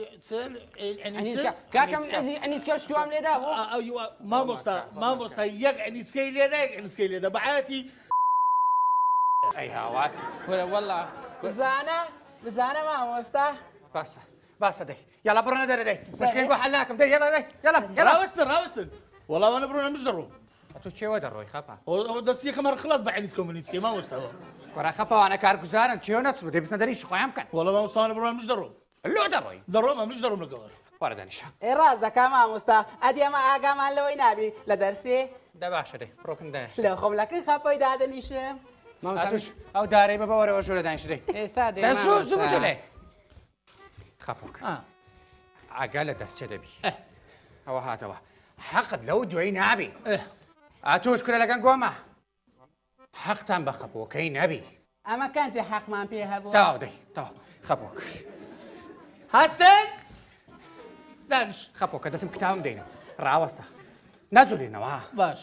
کاکەم ئەنیسکە شتوام لێدا بوو مامۆستا مامۆستا یەک ئەنیسکەی لێدا یەک ئەنیسکەی لێدا بەعاتی ئەی هاوار کورە وەڵڵا بزانە بزانە مامۆستا باسە باسە دەی یاڵا بڕۆنە دەرە دەی مشکل بۆ حەل ناکەم دەی یاڵا دەی یاڵا یاڵا ڕاوەستن ڕاوەستن وەڵاوانە بڕۆنە مش دەڕۆم تو چێوە دەڕۆی خەپە ئەو دەستی یەکەمە خلاص بە ئەنیسکە و منیسکەی مامۆستاوە وەرا خەپەوانە کارگوزارن چێوە نەچوو دەی بسە دەریشی خۆیان بکەن وەڵا مامۆستاوانە بڕۆنە مش دەڕۆم لۆ دەڕۆی دەڕۆم ئەمش دەڕۆم لەگەڵ وەرە دەنیشە ئێ ڕاز دەکا مامۆستا ئەدی ئەمە ئاگامان لەوەی نابی لە دەرسێ دە باشە دەی ڕۆکن دای لە خۆملەکەی خەپۆی دادەنیشم ئەتوش ئەو دارەی بە بەوەرەوە ژۆرە دانیشتەی ئێستا دەزوو زوو بجلێ خەپۆک ئاگا لە دەستچێ دەبی ئەوە هاتەوە حەقت لەو دوێی نابی ئاتۆش کرە لەگەن گۆمە حەقتان بە خەپۆکەی نەبی ئەمە کەنجێ حەقمان پێ هەبوو تاو دەی تاو خەپۆک هەستن دانش خەپۆکە دەستم کتابم دەینە ڕاوەستە نەجوولێنەوە باش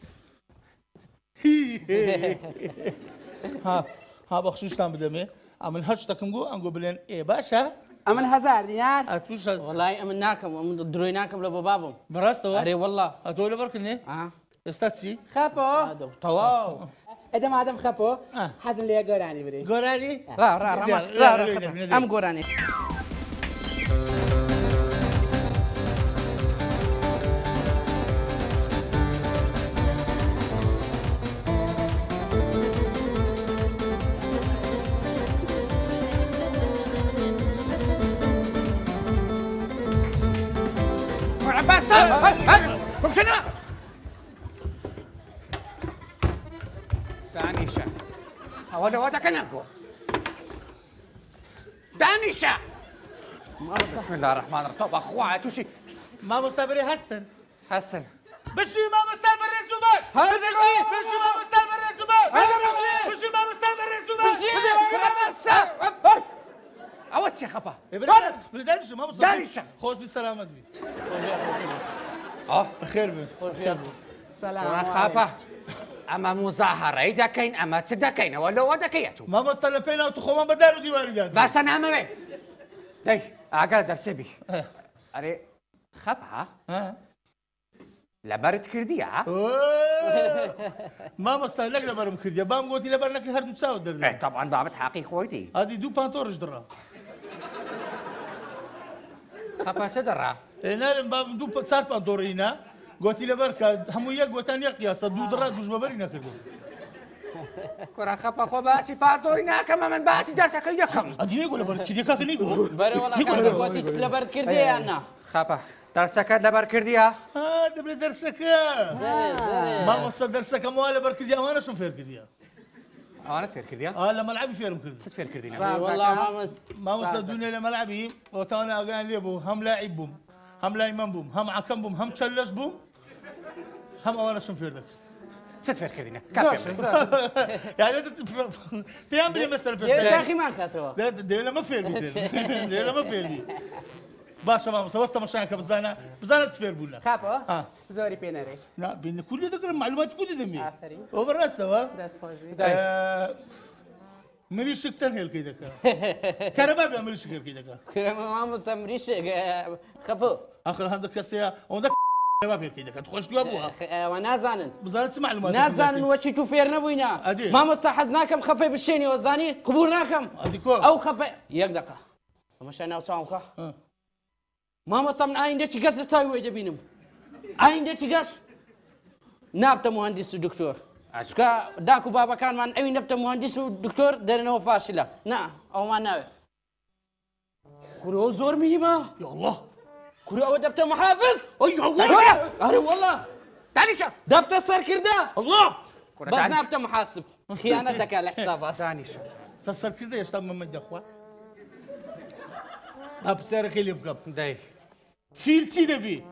ها ها بەخشیشتان بدەمێ ئەمن هەر شتەکەم گۆ ئەنگۆ بلێن ئێ باشە ئەمن هەزار دینار ئەتوش وەڵای ئەمن ناکەم ئەمن درۆی ناکەم لە بۆ بابم بەڕاستەوە ئەرێ وەڵڵا ئەتۆ لەبەرکردنێ ئێستا چی خەپۆ تەواو ئەدەم ئادەم خەپۆ حەزم لێ گۆرانی برێ گۆرانی ڕا ڕا ئەم گۆرانی كم شنو؟ دانيشا هذا هذا كنكو دانيشا بسم الله الرحمن الرحيم طب اخويا توشي ما مستبري هستن حسن بشي ما مستبري الزباش هرجي بشي ما مستبري الزباش هرجي بشي ما مستبري الزباش بشي اوتشي خبا ابراهيم بلدانش ما مستبري دانيشا خوش بالسلامة بي اه بخير بي بخير سلام خبا اما مظاهره دكين اما تدكين ولا ودكيتو ما مستلفينا وتخوما بدارو ديواري داد بس انا امامي داي اقعد درسبي اري خبها ها لبرت كرديها ما مستهلك لبرم كرديا بام قوتي لبرنك هردو تساو دردي ايه طبعا بابت حقي خويتي هذه دو بانتورج درا خبها تدرى ايه نارم بام دو صار بانتورينا قوتي لبرك همو يك قوتان يقياس دو درا دوش ببرينا كردو كرا خبا خو باسي بانتورينا كما من باسي درسك يكم ادي يقول لبرك كدي كاك نيقول بري والله كان قوتي لبرت كردي انا خبا درسك لبر كرديا اه دبر درسك ما مست درسك مو لبر كرديا وانا شو فير كرديا انا فير كرديا اه لما لعبي فيرم كردي ست فير كردينا والله ما ما مست الدنيا لما لعبي وتانا قال لي بو هم لاعب بوم هم لايمان بوم هم عكم بوم هم تشلش بوم هم وانا شو فير ذاك ست فير كردينا يعني انت بيان بلي مثلا يا اخي ما كاتوا ده ده لما فير بي ده لما فير بي باشا ماما سوست مشانك بزانا بزانا سفير بولا خابو اه زوري بيناري لا بين كل ذكر المعلومات كل دمي آفرين وبالراس هو داس خوجي مريش كسر هيل كيدك كرباب يا مريش كيدك كرم ما مستمريش خبو اخر هذا كسيا وذاك كرباب كيدك تخش جو ابوها وانا زانن بزارت معلومات نازانن وشي تو فير نبوينا ما مستحزناكم خفي بالشيني وزاني قبورناكم او خفي يك دقه مش انا وسامك ما مستمن عين دتي قاس تساوي دبينم عين دتي قاس نابت مهندس ودكتور كا داكو بابا كان من اي نبت مهندس ودكتور درنا فاشله نعم او ما ناوي كرو زور مهمه يا الله كوري أو دفتر محافظ أي هو أري والله دانيشا دفتر سر كرده الله بس نفتح محاسب خيانتك على الحسابات دانيشا فسر كده يشتغل من دخوة أب سعر خيلي بقب داي فيل سي دبي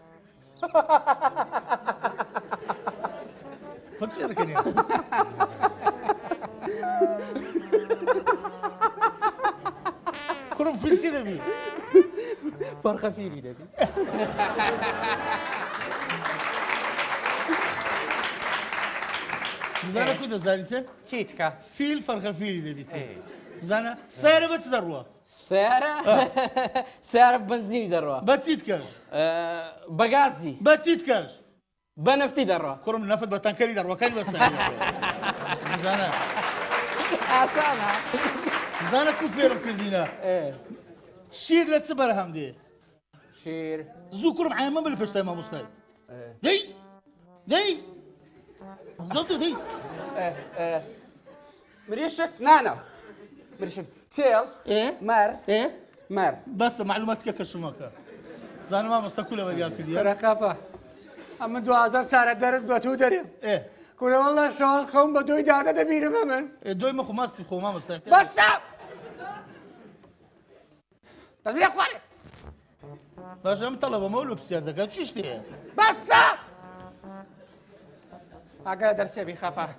خد شو هذا كنيا كرم فيل سي دبي فرخة فيلي دبي زانا كده زانيته شيتكا فيل فرخة فيلي دبي زانا سعر بس دروا سعره سعر بنزين دروا بسيط كاش بغازي بسيط كاش بنفتي دروا كرم نفط بتنكري دروا كان بس زانا اسامه زانا كوفير كردينا ايه شير للسبر همدي شير زو كرم عين ما بالفشتاي ما مستاي دي دي زبطو دي مريشك نانا مريشك تيل ايه مار ايه مار بس معلوماتك كشماكا زانا ما مستقولة وياك دي رقابة أما دو هزار سارة درس بتو دريم ايه كنا والله شغل خوم بدوي دادا دبيرم همن دوي ما خو ماستي خو ما مستاي بس تدري يا اخواني باش ام طلبه مولو بسيارتك شو اشتي بس اقرا درسي بخفا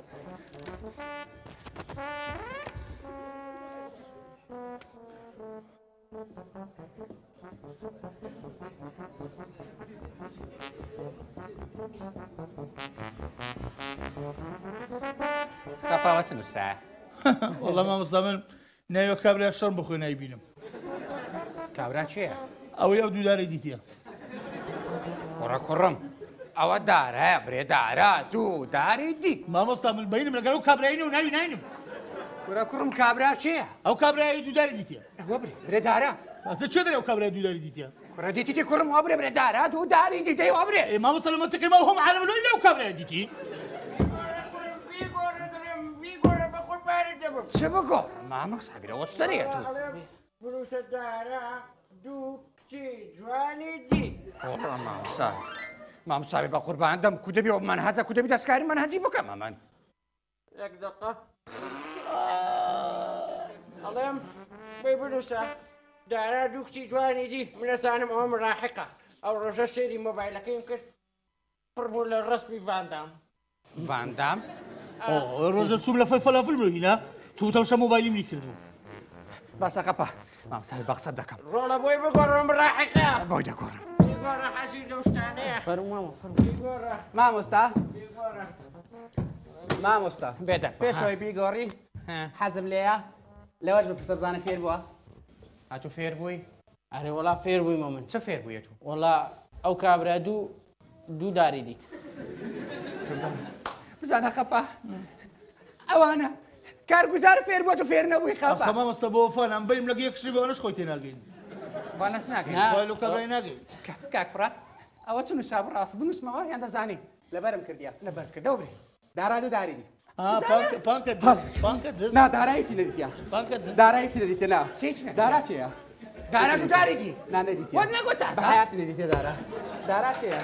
خفا وتنسرع والله ما مصدمن نايو كابري الشرم بخوي نايبينم كابرا چیه؟ او يا دو داري ديتيا ورا كرم او داره بري داره تو داري دي ما مصدمن بينم لقالو كابرينو ناي ناينم ورا كرم كابرا چیه؟ او كابري دو داري ديتيا هو بري بري داره هذا چه داري او كابري دو داري ديتيا ورا ديتي تي كرم هو بري بري داره تو داري دي دي هو بري ما مصدمن منطقي ما هم عالم لو الا او كابري ديتي چه بگو؟ ما مصابي رو وستريه تو فلوس الدارة دوب چی جوانی دی والله ما مصابي ما مصابي بقربان دم كدبي ومنهجه كدبي دسكاري منهجي بكم من یک دقیقه عليهم بيبلوسا دارة دوب چی جوانی دی من سانم أم راحقة أو رجع شيري موبايلك يمكن فرمول الرسمي فاندام فاندام اوه الرجل سوم لفاي فلافل من هنا شو تمشى موبايلي مني كردو بس أقبا ما مصابي بقصد دكم رولا بوي بقرم راحقة بوي دكورم بيقرا حسين دوستانية فرمو بيقرا ما مستا بيقرا ما مستا بيدك بيشوي بيقوري حزم ليا لواج بفسر زانه فير بوا هاتو فير بوي أري والله فير بوي مؤمن چه فير بوي تو والله أو كابرا دو دو داري دي بزانه خبا أوانا كارگوزار فير بوا تو فير نبوي خبا خما مستبو فان ام بيم لقي يكشف وانا خويتي ناقين فانس ناقين قالوا كابري ناقين كاك فرات أو تنو ساب راس بنوس ما ياندا زاني لبرم كرديا لبر كردو بري دارا دو داري دي اه بانك بانك دس بانك دس نا دارا ايش نديتيا بانك دس دارا ايش نديتيا نا چیچ نه دارا چيا داره تو داری دی نا نديتيا ود نگو تاسا بحياتي نديتيا دارا دارا چيا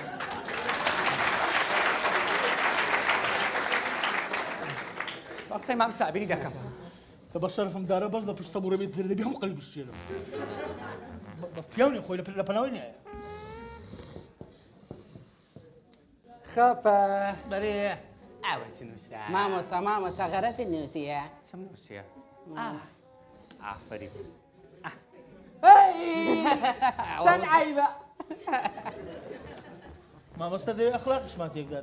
بقصي ما مسابيني دكم تبشر من داره بس ده بش صبوري بيت فرد بيهم قلب الشيله بس بيوني خوي لا بناويني خبا بري عاوت نسرع ماما سا ماما سا غرت النوسية سموسيا اه عفري كان عيبة ما مستدعي اخلاق ايش ما تقدر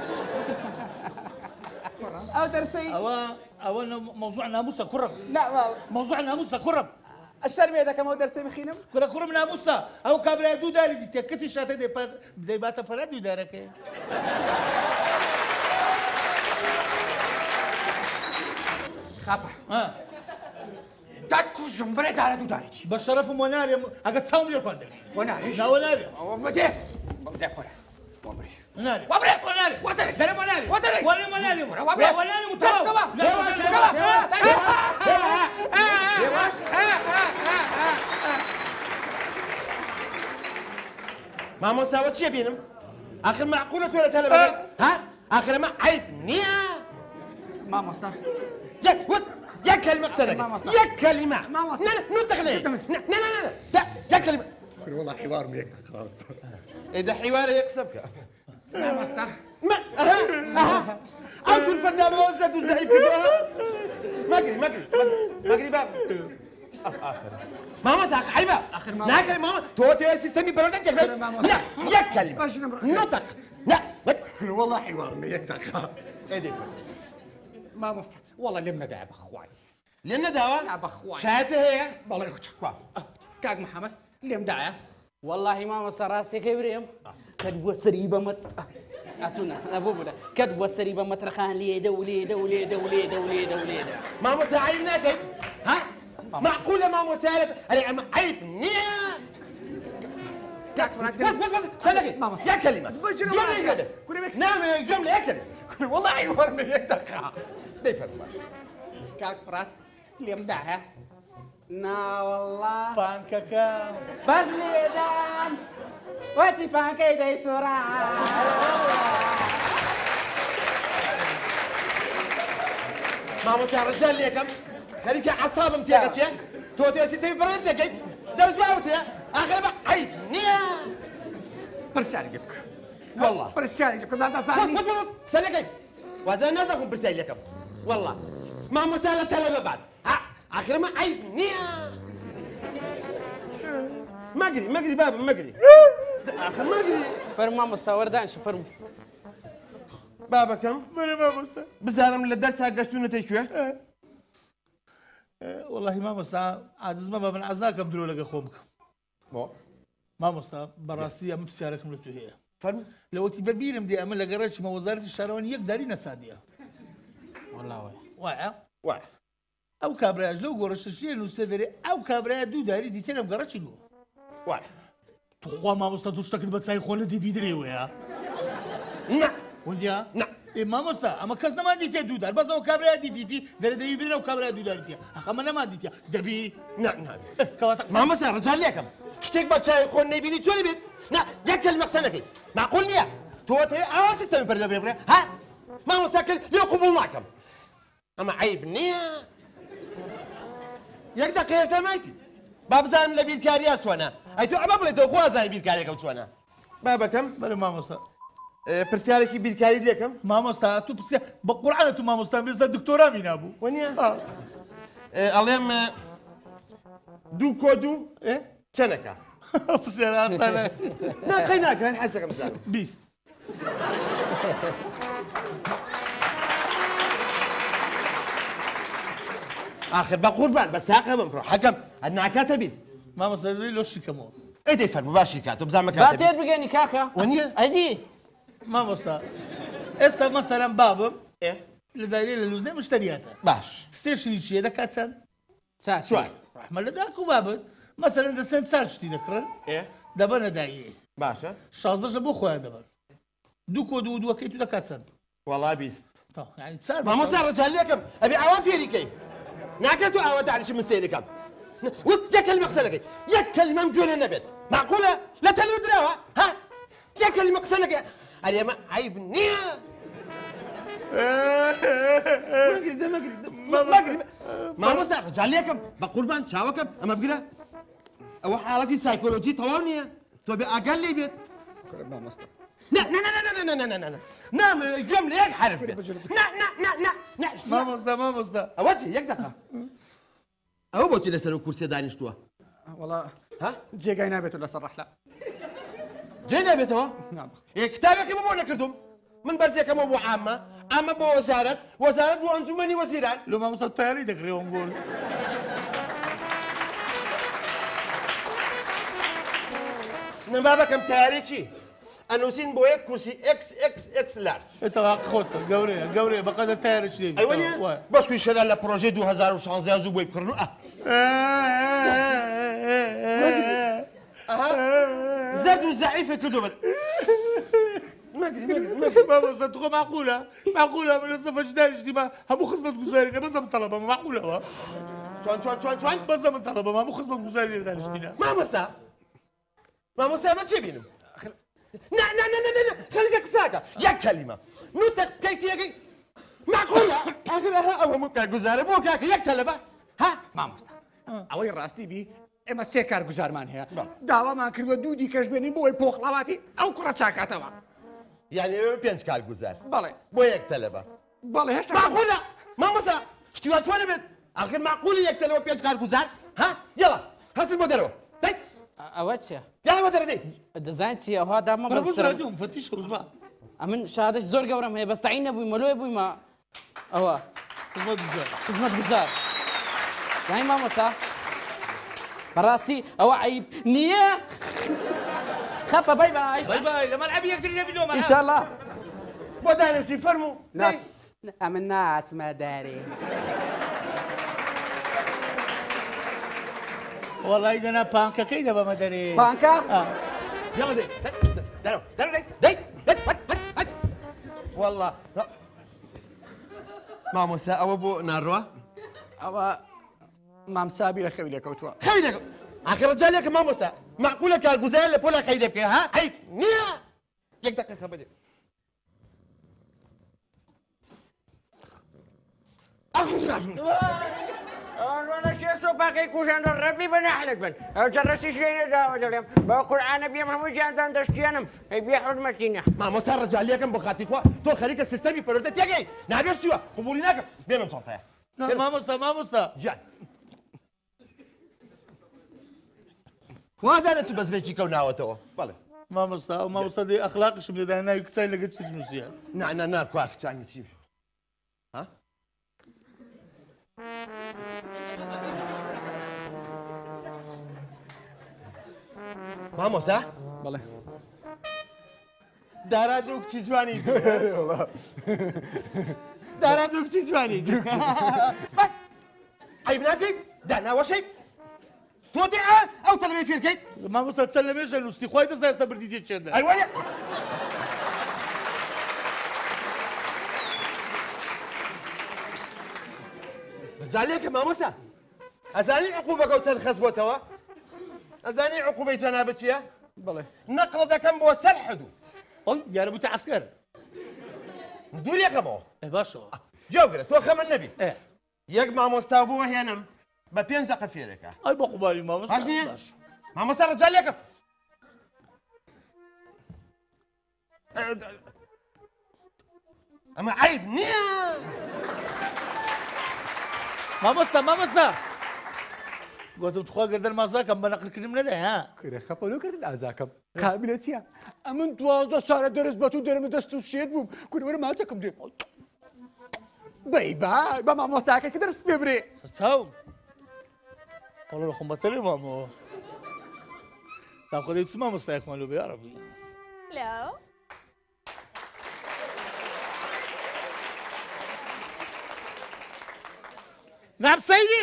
أو درسي او او موضوع ناموسه كرم لا ما موضوع ناموسه كرم الشرمية ده كم هو درسي بخينم كرة كرم ناموسه او كابرا دو داري دي تكسي شاته دي بات دي باتا فلا دو دارك خبا ها داتكو زمبري داره تو داری دی بشرف مناري اگه تصاوم يركو عندك وناري لا وناري بده بده كورا وبري مناري وبري مناري وتري داري مناري وتري ولا مناري وبري مناري متوب لا مامۆستا وە چیە بینم؟ آخر معقولە تۆ لە تەلەڤیزیۆن ها؟ آخر ئەمە عیب نییە؟ مامۆستا يك وس يك كلمة قصدك يك كلمة ما وصل لا نو تغني لا لا لا لا يك كلمة والله حوار ميك خلاص إذا حوار يكسبك ما وصل ما أها أها أنتوا الفنان وزد والزعيم كده ما أدري ما أدري ما أدري باب آخر ماما ساق عيبة آخر ماما ناكل ماما توتي سيستمي بردك لا يك كلمة نطق لا والله حوار ميك إيه دي ما وصل والله لمنا دعوة اخوي لمنا دعوة؟ دعوة اخوي شهادته هي؟ والله يا اخوي كاك محمد لم دعوة والله ما وصل راسي كبريم كدوة سريبة مت اتونا ابو بلا كدوة سريبة مترخان لي دولي دولي دولي دولي دولي ما مساعدنا كيف؟ ها؟ معقولة ما مساعدة؟ أنا عيب نيا بس بس بس سلكي يا كلمة جملة كده نعم جملة يا كلمة والله عيور من يدخل ديفر كاك فرات اليوم دعها نا والله بانكاكا بس لي دام واتي بانكي دي سورا ما مساعد رجال ليكم خليك عصاب متياكتش توتي سيستمي برنتك درس واوتي اخر بقى عيب نيا برسالة جفك والله برسالة جفك لا تصاني بس بس بس سلكي وهذا الناس اكون برسالة لكم والله ما مسألة تلبى بعد اخر ما عيب نيا ما ادري ما ادري بابا ما ادري اخر ما ادري فرما مستوى دانش فرما بابا كم؟ مرة ما مستا بزارم للدرس هاقشتونا تيشوه والله ما مستا عاجز ما من عزناكم درو لقى خومك بو ما مستا براستي ام بسياركم لتو هي فرم لو تبى بيرم دي امل لقرش ما وزارة الشهروان يقدر ينساديها والله وي واعي واعي او كابراج لو قرش الشيء انه سدري او كابراج دو داري دي تنم قرش له واعي تخوا ما مستا تشتكي بتساي خونه دي بيدري ويا نعم ونديا نعم إيه ما مستا أما كذا ما ديتي دودار بس أو كابرا ديتي در دبي بيرنا وكابرا دودار ديتي أخا ما ديتي دبي نعم نعم كواتك ما مستا رجال ليكم شتيك بتشاي خون نبيني شو نبيت نا ياك المقصنك معقول نيا توتي أواس السمي برلا برلا ها ما مساكل ليه قبول معكم أما عيب نيا ياك دقيقة سمعتي باب زان لبي الكاريات شوانا أي تو عباب لتو خوا زان بي الكاريات شوانا بابا كم بله ما مستا برسيالك بالكاري ليكم ما مستا تو برسيال بقرآن تو ما مستا بس الدكتورة مين أبو ونيا آه اللهم دو كودو إيه شنكة برسيال أصلا لا قيناك هل حسك مثلا بيست آخر بقربان بس هاكم برو حكم أنا كاتبيز ما مستا دبي لو شيكمو إيه ده فرق باشي كاتب زعما باتيت كاتبيز بقيني كاكا ونيا أدي ما مستا استا مثلا بابم إيه لدايرين اللوزنين مشترياتها باش سير شريتشي هذا كاتسان ساعة شوي رحمة لداك وبابت مثلا دا سنت سارشتي ذكرن إيه دابا أنا دايي باشا شازدش بو خويا دابا دوكو دو دو كيتو دا كاتسان والله بيست طب يعني تسال ما مصار رجال ليكم أبي عوام في ريكي ناكلتوا عوام تعرف من سيلكم وسط يا كلمة قصنك يا كلمة مجول النبت معقولة لا تلو دراوة ها يا كلمة قصنك اليوم عيب نيا ما أقدر ده ما أقدر ما أقدر ما مصار رجال ليكم بقربان شاوكم أما بقرا أو حالتي سايكولوجي توانية تبي أقل لي بيت ما مستر لا لا لا لا لا لا لا لا نعم جملة يك حرف لا لا لا لا ما مستا ما مستا أوجه يك دقة أو بوتي لسه كرسي دانشتوه والله ها جي قاينا بيت ولا صرح لا جينا بيته نعم كتابك مو بونا كردم من برزيك مو بو عامة عامة بو وزارة وزارة بو أنجمني وزيران لو ما مستا تاري دكري ونقول من بابك كم تاريخي أنو سين بويك كرسي إكس إكس إكس لارج أنت خذت قوري قوري بقدر تاري شيء أيوة بس كل شيء لا بروجي دو هزار وشانزيا زو بويك كرنو أه أها زاد وزعيفة كدوبل ما أدري ما أدري ما أدري ما بس تقول معقولة معقولة من الصف جداري دي ما هم خصمة جزائرية بس من طلبة معقولة شلون شلون شلون شلون بس من طلبة ما مو خصمة جزائرية داري دي ما مسا ما مسا ما تجيبينهم نا نا نا نا نا خليك قساكة يا كلمة نوتك كيتي يجي معقولة آخرها أو ممكن جزارة مو كاك يكتلبه ها مامۆستا ئەوەی ڕاستی بی ئێمە سێ کار گوزارمان هەیە داوامان کردووە دوودی کەشبێنی بۆی پۆخڵاواتی ئەو کوڕە چاکاتەوە یعنی پێنج کار گوزار بەڵێ بۆ یەکتەلەبە بەڵێ هێشتا معقولة مامۆستا شتیوا چۆنە بێت آخر معقولة یەکتەلەوە پێنج کار گوزار ها يلا هەسن بۆ دەرەوە دەی ئەوە چیە؟ يلا بۆ دەرە دەی دەزانیت چی ئەوها دامە بەسرم مفتیش ڕوزبا ئەمن شادش زۆر گەورەم هەیە بەستەعین نەبووی مەلۆی بوویمە ئەوە خزمەت گوزار خزمەت گوزار یانی مامۆستا بەڕاستی ئەوە عیب نییە خەپە بای بای بای بای لە مەلعەبی یەکتر دەبینەوە مەلعەب ئینشاءالله بۆ دانیشتی فەرموو ئەمن ناچمە دارێ وەڵی دەنا پانکەکەی دەبەمە دەرێ پانکە؟ يلا دەی دەرەوە دەرەوە دەی دەی والله مامۆستا ئەوە بۆ ناڕوە ئەوە مامسابی لە خەوی لێکەوتووە خەوی لێکەوت آخر ڕجالێکە مامۆستا معقولە کارگوزار لە پۆلا خەی دەبکەی ها عیب نییە یەک دقیقە بەدێ أنا شيء سوباقي كوشان ربي بنحلك بن جرستي شيء دا ودلهم بقرآن بيم هم جان دان دشتيانم بيا حرمتينا ما مستر رجاليكم بخاتيكوا تو خليك السيستم يبرد تيجي نابيشتوا قبوليناك بيم صوتها ما مستا ما مستا جان وازانت بس بيجي كوناوة تو بالله ما مستا وما مستا دي أخلاقش من ده أنا يكسر لقيت شيء مسيا نا نا نا كواك تاني تيجي ها مامۆستا بەڵێ دارا دوو کچی جوانی دارا دوو کچی جوانی بەس عیب ناکەیت داناوەشەیت تۆ دێ ئەو تەلەبەی فێرکەیت ما مستا تسلميش نوستی خۆی دەزای ئێستا بردی دێت چێدە ئەیوانێ بەجالێکە مامۆستا ئەزانی عقوبەکە و چەند خەز بۆتەوە ئەزانی عقوبەی جەنابەت چییە؟ بەڵێ نەقڵ دەکەم بۆ سەر حدود ئەڵ دیارە بوویتە عەسکەر دوور یەکەمەوە باشەوە جێوگرە تۆ خەمن نەبی یەک مامۆستا بۆ هێنم بە پێنج دەقە فێرەکە ئەی بە قوباری مامۆستا باش نییە؟ مامۆستا ڕەجالێکم ئەمە عیب نییە مامۆستا مامۆستا گوتم تخوا گەردەر مازاکەم بە نەقلکردم نەدای ها کرێ خەپەلۆکردن ئازاکەم کابینە چییە؟ ئەمن دوازدە ساڵە دەرس بەت و دەرمە دەست و شێت بووم کورەوەرە ماچەکەم دێ بەی بای بە مامۆستاکە کە دەرس پێ برێ سەرچاوم وەڵە خۆم بەتەلێ مامەوە داخۆ دەی چ مامۆستایەکمان لۆ بێ عەرەبی Hello. نعم سيدي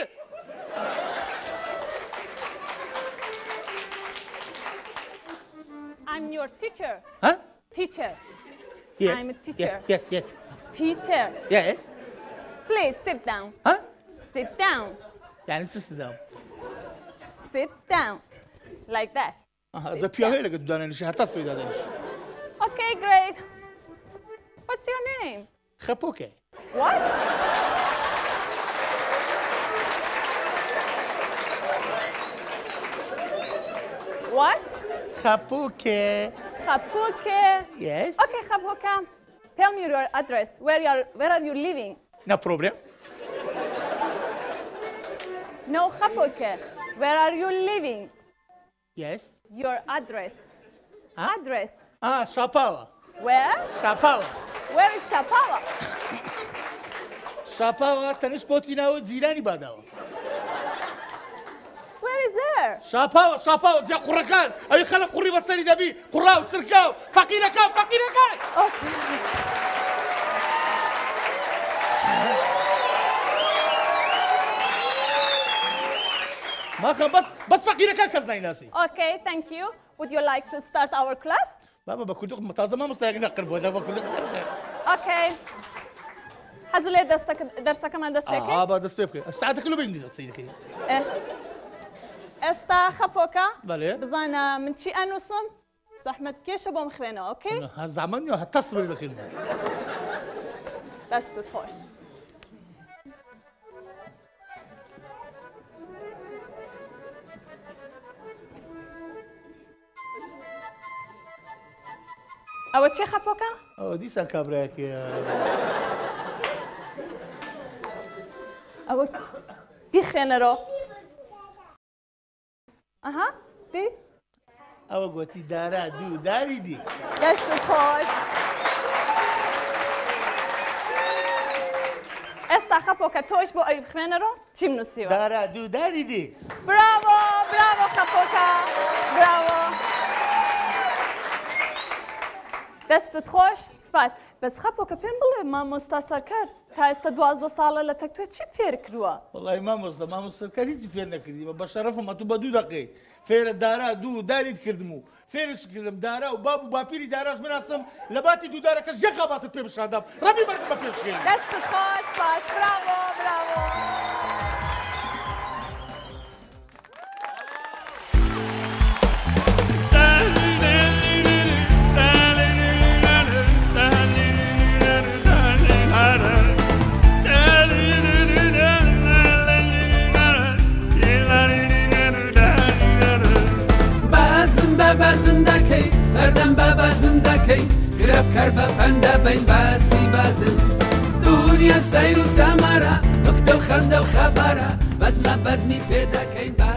I'm your teacher. Huh? Teacher. Yes. I'm a teacher. Yes, yes, yes. Teacher. Yes. Please sit down. Huh? Sit down. يعني sit down. Sit down. Like that. اه زي بيا هيك قد انا نشي هتصوي هذا نشي. Okay, great. What's your name? خبوكي. What? What? خبوكي. Khapuke. Yes. Okay, Khapuka. Tell me your address. Where you are? Where are you living? No problem. No, Khapuke. Where are you living? Yes. Your address. Huh? Address. Ah, Shapawa. Where? Shapawa. Where is Shapawa? Shapawa تنش بوتينا وزيراني بعدها. Where is there? شاباو شاباو زي قركان أي خلق قري بسري دبي قراو تركاو فقيرة كان فقيرة كان ما كان بس بس فقيرة كان كزناي ناسي Okay, thank you. Would you like to start our class? بابا بكون دق متازم ما مستعجل نقرب هذا بكون دق سرقة Okay. حزلي درسك درسك كمان درس آه آه بعد سبيبك ساعتك كله بإنجليزي سيدك إيه. استا خبوكا بله بزانا من شي انوسم زەحمەت کێشە بۆم خوێنەوە ئۆکەی؟ زەحمەت هەتا سبەی دەخێن دەستت خۆش. ئەوە چێ خەپۆکە؟ ئەوە دیسان کابراایەکەیە ئەوە بیخوێنەرەوە. ئەها دی؟ ئەوە گوتی دارا دوو داری دی. دەستت خۆش. ئێستا خەپۆکە تۆش بۆ ئەوی بخوێنەرەوە چیم نووسیوە؟ دارا دوو داری دی. براوۆ براوۆ خەپۆکە براوۆ. دەستت خۆش سپاس. بەس خەپۆکە پێم بڵێ مامۆستا سەرکار تا ئێستا دوازدە ساڵە لە تەکتۆ چی فێر کردووە؟ وەڵی مامۆستا مامۆستەکار هیچی فێر نەکردی بە شەرەفم هەتوو بە دوو دەقەی فێرە دارا دوو داریت کردم و فێرش کردم دارا و باب و باپیری داراش بناسم لە باتی دوو دارەکەش یەک قاباتت پێ بشاندام ڕەبی بەرگم بە پێشکەی. دەستت خۆش سپاس براوۆ براوۆ. بەبەزم دەکەی سەردەم بەبەزم دەکەی گرەبکەر بە پەندە بین باسی بەزم دنیا سەیر و سەمەرە نوکتە و خەندە و خەبەرە بەزمە بەزمی پێ دەکەین